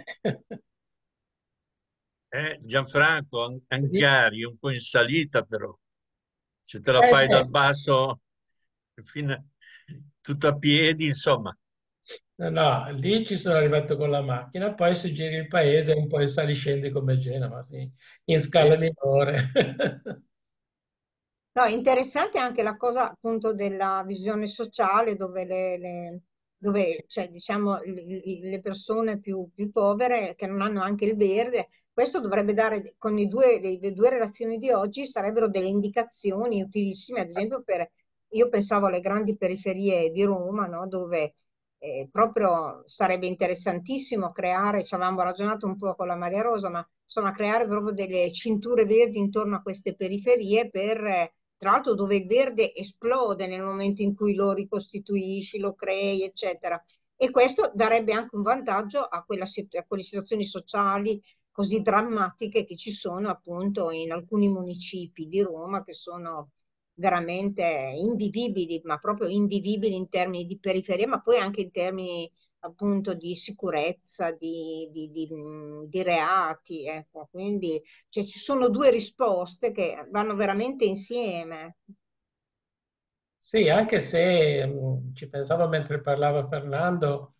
Gianfranco, Sì. Anghiari è un po' in salita però. Se te la fai Beh, dal basso fino tutto a piedi, insomma. no, no, lì ci sono arrivato con la macchina, poi se giri il paese un po' in saliscendi come Genova, sì, in Eh scala sì. minore. no, è interessante anche la cosa appunto della visione sociale dove dove, cioè, diciamo, le persone più povere che non hanno anche il verde, questo dovrebbe dare, con le due relazioni di oggi, sarebbero delle indicazioni utilissime, ad esempio io pensavo alle grandi periferie di Roma, no, dove proprio sarebbe interessantissimo creare, ci avevamo ragionato un po' con la Maria Rosa, ma insomma creare proprio delle cinture verdi intorno a queste periferie tra l'altro dove il verde esplode nel momento in cui lo ricostituisci, lo crei, eccetera. E questo darebbe anche un vantaggio a quelle situazioni sociali così drammatiche che ci sono appunto in alcuni municipi di Roma che sono veramente invivibili, ma proprio invivibili in termini di periferia, ma poi anche in termini appunto di sicurezza, di reati, ecco. Quindi cioè, ci sono due risposte che vanno veramente insieme. Sì, anche se ci pensavo mentre parlava Fernando,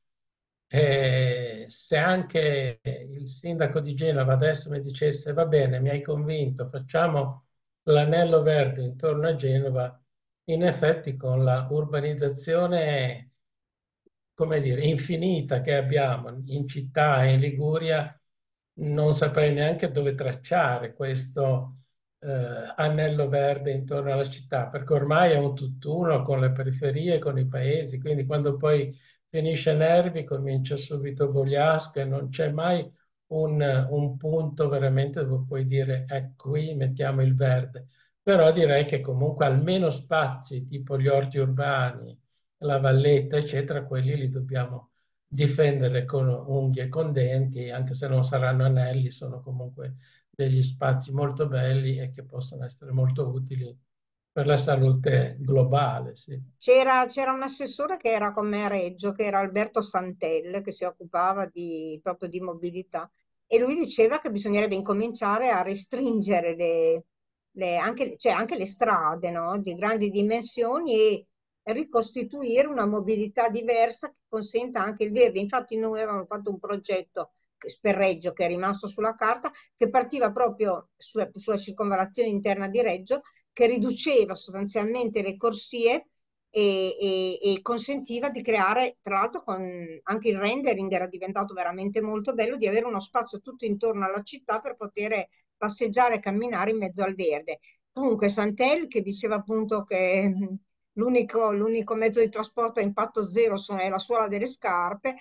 se anche il sindaco di Genova adesso mi dicesse va bene, mi hai convinto, facciamo l'anello verde intorno a Genova, in effetti con la urbanizzazione, come dire, infinita che abbiamo in città e in Liguria, non saprei neanche dove tracciare questo anello verde intorno alla città, perché ormai è un tutt'uno con le periferie, con i paesi, quindi quando poi finisce Nervi comincia subito Vogliasco e non c'è mai un punto veramente dove puoi dire qui mettiamo il verde. Però direi che comunque almeno spazi tipo gli orti urbani, la valletta, eccetera, quelli li dobbiamo difendere con unghie e con denti, anche se non saranno anelli, sono comunque degli spazi molto belli e che possono essere molto utili per la salute globale, sì. C'era un assessore che era con me a Reggio, che era Alberto Santel, che si occupava proprio di mobilità, e lui diceva che bisognerebbe incominciare a restringere cioè anche le strade, no, di grandi dimensioni e ricostituire una mobilità diversa che consenta anche il verde. Infatti noi avevamo fatto un progetto per Reggio, che è rimasto sulla carta, che partiva proprio sulla circonvallazione interna di Reggio, che riduceva sostanzialmente le corsie e consentiva di creare, tra l'altro anche il rendering era diventato veramente molto bello, di avere uno spazio tutto intorno alla città per poter passeggiare e camminare in mezzo al verde. Comunque Santel, che diceva appunto che l'unico mezzo di trasporto a impatto zero è la suola delle scarpe,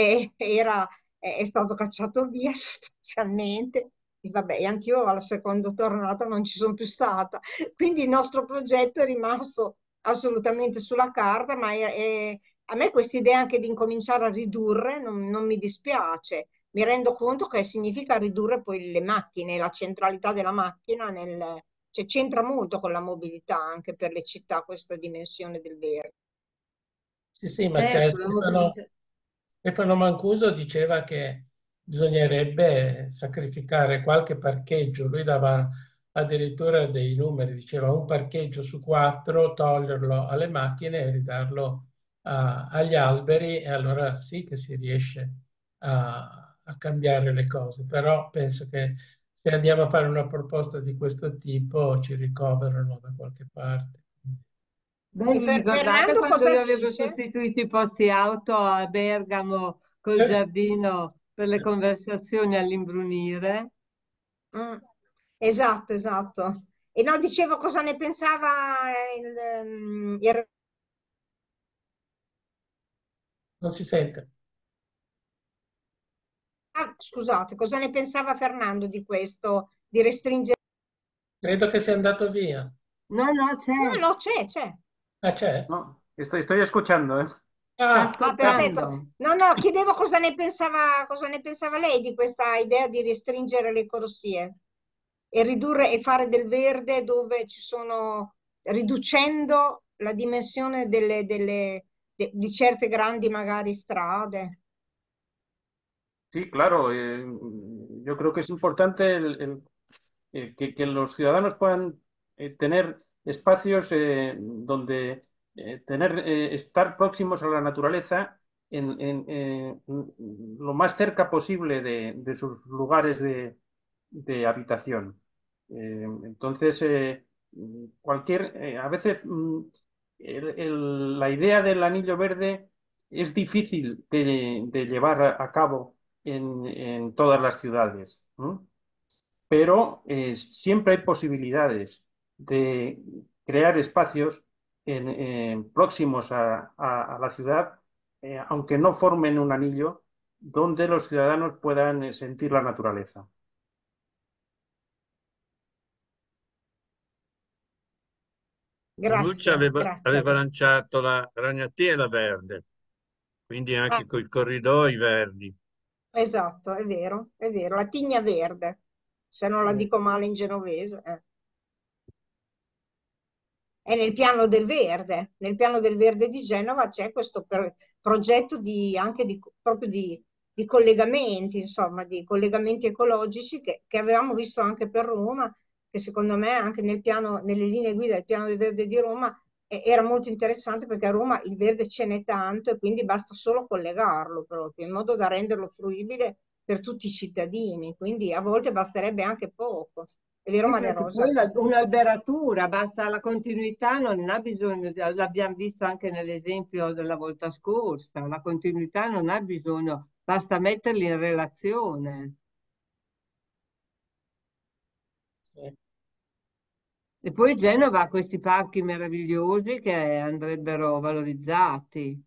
è stato cacciato via sostanzialmente. E vabbè, e anch'io alla seconda tornata non ci sono più stata. Quindi il nostro progetto è rimasto assolutamente sulla carta, ma a me questa idea anche di incominciare a ridurre non mi dispiace. Mi rendo conto che significa ridurre poi le macchine, la centralità della macchina cioè c'entra molto con la mobilità anche per le città questa dimensione del verde. Sì, ma Stefano Mancuso diceva che bisognerebbe sacrificare qualche parcheggio. Lui dava addirittura dei numeri, diceva un parcheggio su 4, toglierlo alle macchine e ridarlo agli alberi, e allora sì che si riesce a cambiare le cose. Però penso che se andiamo a fare una proposta di questo tipo ci ricoverano da qualche parte. Beh, vi ricordate Fernando quando cosa io avevo dice? sostituito i posti auto a Bergamo col giardino per le conversazioni all'imbrunire? Mm. Esatto, esatto. E no, dicevo cosa ne pensava Non si sente. scusate, cosa ne pensava Fernando di questo, di restringere? Credo che sia andato via. No, no, No, c'è, no, c'è. Ah, c'è? No, estoy escuchando, ¿eh? sta Ah, Ah, perfetto. ascoltando. No, chiedevo cosa ne pensava lei di questa idea di restringere le corsie e ridurre e fare del verde dove ci sono, riducendo la dimensione di certe grandi magari strade. Sí, claro. Yo creo que es importante que los ciudadanos puedan tener espacios donde estar próximos a la naturaleza lo más cerca posible de sus lugares de habitación. Entonces, a veces la idea del anillo verde es difícil de llevar a cabo en todas las ciudades, ¿no? Pero siempre hay posibilidades de crear espacios próximos a la ciudad, aunque no formen un anillo, donde los ciudadanos puedan sentir la naturaleza. Lucia Grazie, grazie. aveva lanciato la ragnatela verde, quindi anche con i corridoi verdi. Esatto, è vero, la tigna verde, se non la dico male in genovese. È nel piano del verde di Genova c'è questo progetto proprio di collegamenti, insomma, di collegamenti ecologici che avevamo visto anche per Roma, che secondo me anche nelle linee guida del piano del verde di Roma era molto interessante, perché a Roma il verde ce n'è tanto e quindi basta solo collegarlo proprio, in modo da renderlo fruibile per tutti i cittadini, quindi a volte basterebbe anche poco. È vero, Sì, Maria perché Rosa? poi un'alberatura, basta la continuità, non ha bisogno, l'abbiamo visto anche nell'esempio della volta scorsa, la continuità non ha bisogno, basta metterli in relazione. Sì. E poi Genova ha questi parchi meravigliosi che andrebbero valorizzati.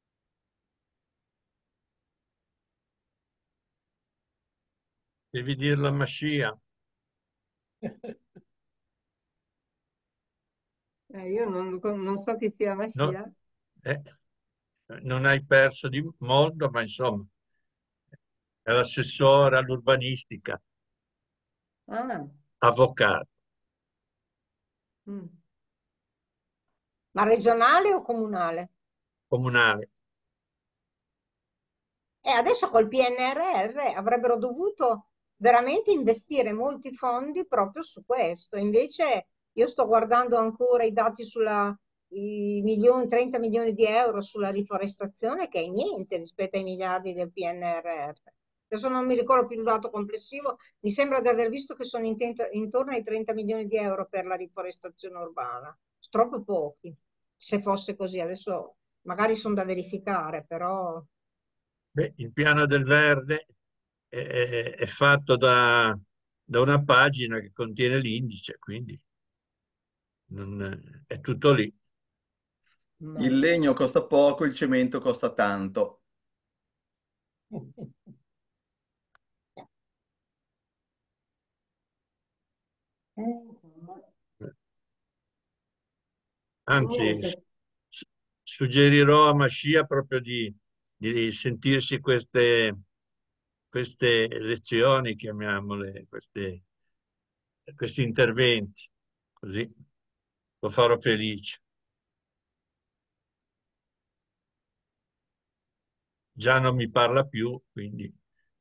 Devi dirlo a Mascia. Io non so chi sia No, Mascia. non hai perso di molto, ma insomma, è l'assessore all'urbanistica, Ah, avvocato, mm. Ma regionale o comunale? comunale. E adesso col PNRR avrebbero dovuto veramente investire molti fondi proprio su questo. Invece io sto guardando ancora i dati i 30 milioni di euro sulla riforestazione, che è niente rispetto ai miliardi del PNRR. Adesso non mi ricordo più il dato complessivo, mi sembra di aver visto che sono intorno ai 30 milioni di euro per la riforestazione urbana. Troppo pochi, se fosse così. Adesso magari sono da verificare, però... Beh, il piano del verde è fatto da una pagina che contiene l'indice, quindi è tutto lì. Il legno costa poco, il cemento costa tanto. Anzi, Niente. suggerirò a Mascia proprio di sentirsi queste lezioni, chiamiamole, questi interventi, così lo farò felice. Già non mi parla più, quindi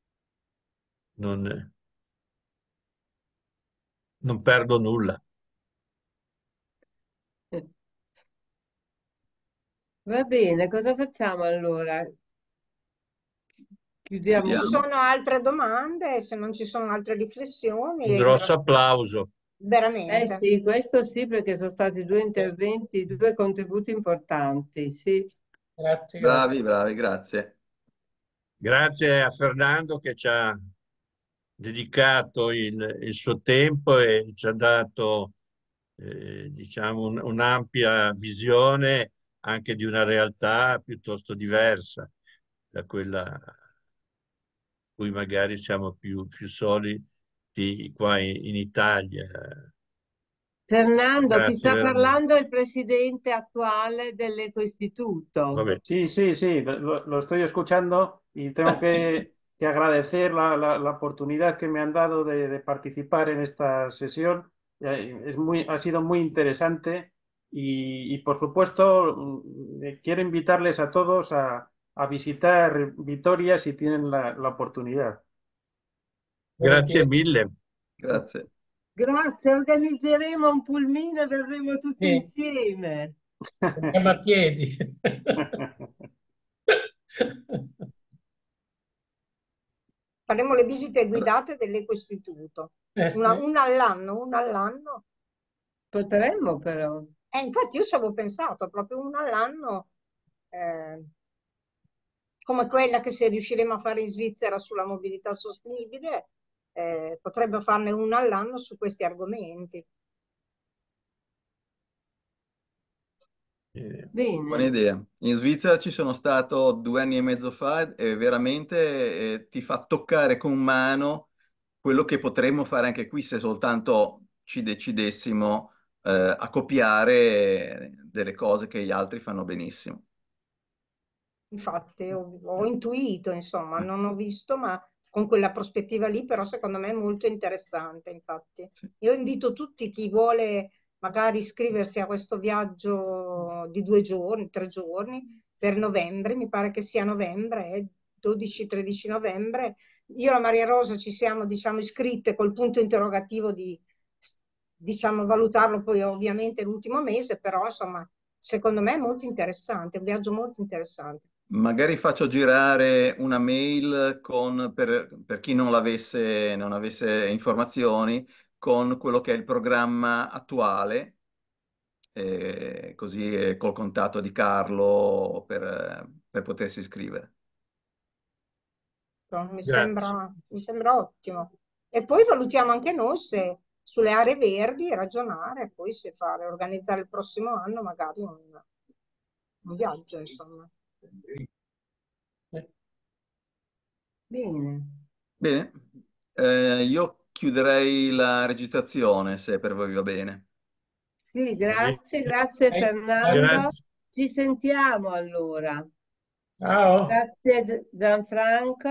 non perdo nulla. Va bene, cosa facciamo allora? Chiudiamo Ci Vediamo. sono altre domande, se non ci sono altre riflessioni, Un grosso applauso. veramente. Sì, questo sì, perché sono stati due interventi, due contributi importanti, sì. Grazie, grazie. Bravi, bravi, grazie. Grazie a Fernando che ci ha dedicato il suo tempo e ci ha dato, diciamo, un'ampia visione anche di una realtà piuttosto diversa da quella a cui magari siamo più soliti qua in Italia. Fernando, ti Grazie sta veramente. parlando il presidente attuale dell'Ecoistituto. Vabbè, sí, sí, sí, lo estoy escuchando y tengo que agradecer la oportunidad que me han dado de participar en esta sesión. Ha sido muy interesante y, por supuesto, quiero invitarles a todos a visitar Vitoria si tienen la oportunidad. Grazie mille. Grazie. Grazie, organizzeremo un pulmino e verremo tutti Sì. insieme. Andiamo a piedi. Faremo le visite guidate dell'Ecoistituto. Sì. Una all'anno. Potremmo però. Infatti io ci avevo pensato, proprio una all'anno, come quella che se riusciremo a fare in Svizzera sulla mobilità sostenibile, potrebbe farne una all'anno su questi argomenti. Buona Bene. idea. In Svizzera ci sono stato 2 anni e mezzo fa e veramente ti fa toccare con mano quello che potremmo fare anche qui se soltanto ci decidessimo a copiare delle cose che gli altri fanno benissimo. Infatti ho intuito, insomma, non ho visto, ma con quella prospettiva lì, però secondo me è molto interessante, infatti. Sì. Io invito tutti chi vuole magari iscriversi a questo viaggio di 2 giorni, 3 giorni, per novembre, mi pare che sia novembre, 12-13 novembre. Io e la Maria Rosa ci siamo, diciamo, iscritte col punto interrogativo di, diciamo, valutarlo poi ovviamente l'ultimo mese, però insomma, secondo me è molto interessante, è un viaggio molto interessante. Magari faccio girare una mail per chi non avesse informazioni con quello che è il programma attuale, così col contatto di Carlo per potersi iscrivere. Mi Grazie. sembra ottimo. E poi valutiamo anche noi se sulle aree verdi ragionare, poi se organizzare il prossimo anno magari un viaggio, insomma. Bene. Bene, io chiuderei la registrazione se per voi va bene. Sì, grazie Fernando. Grazie. Ci sentiamo allora. Ciao. Grazie Gianfranco.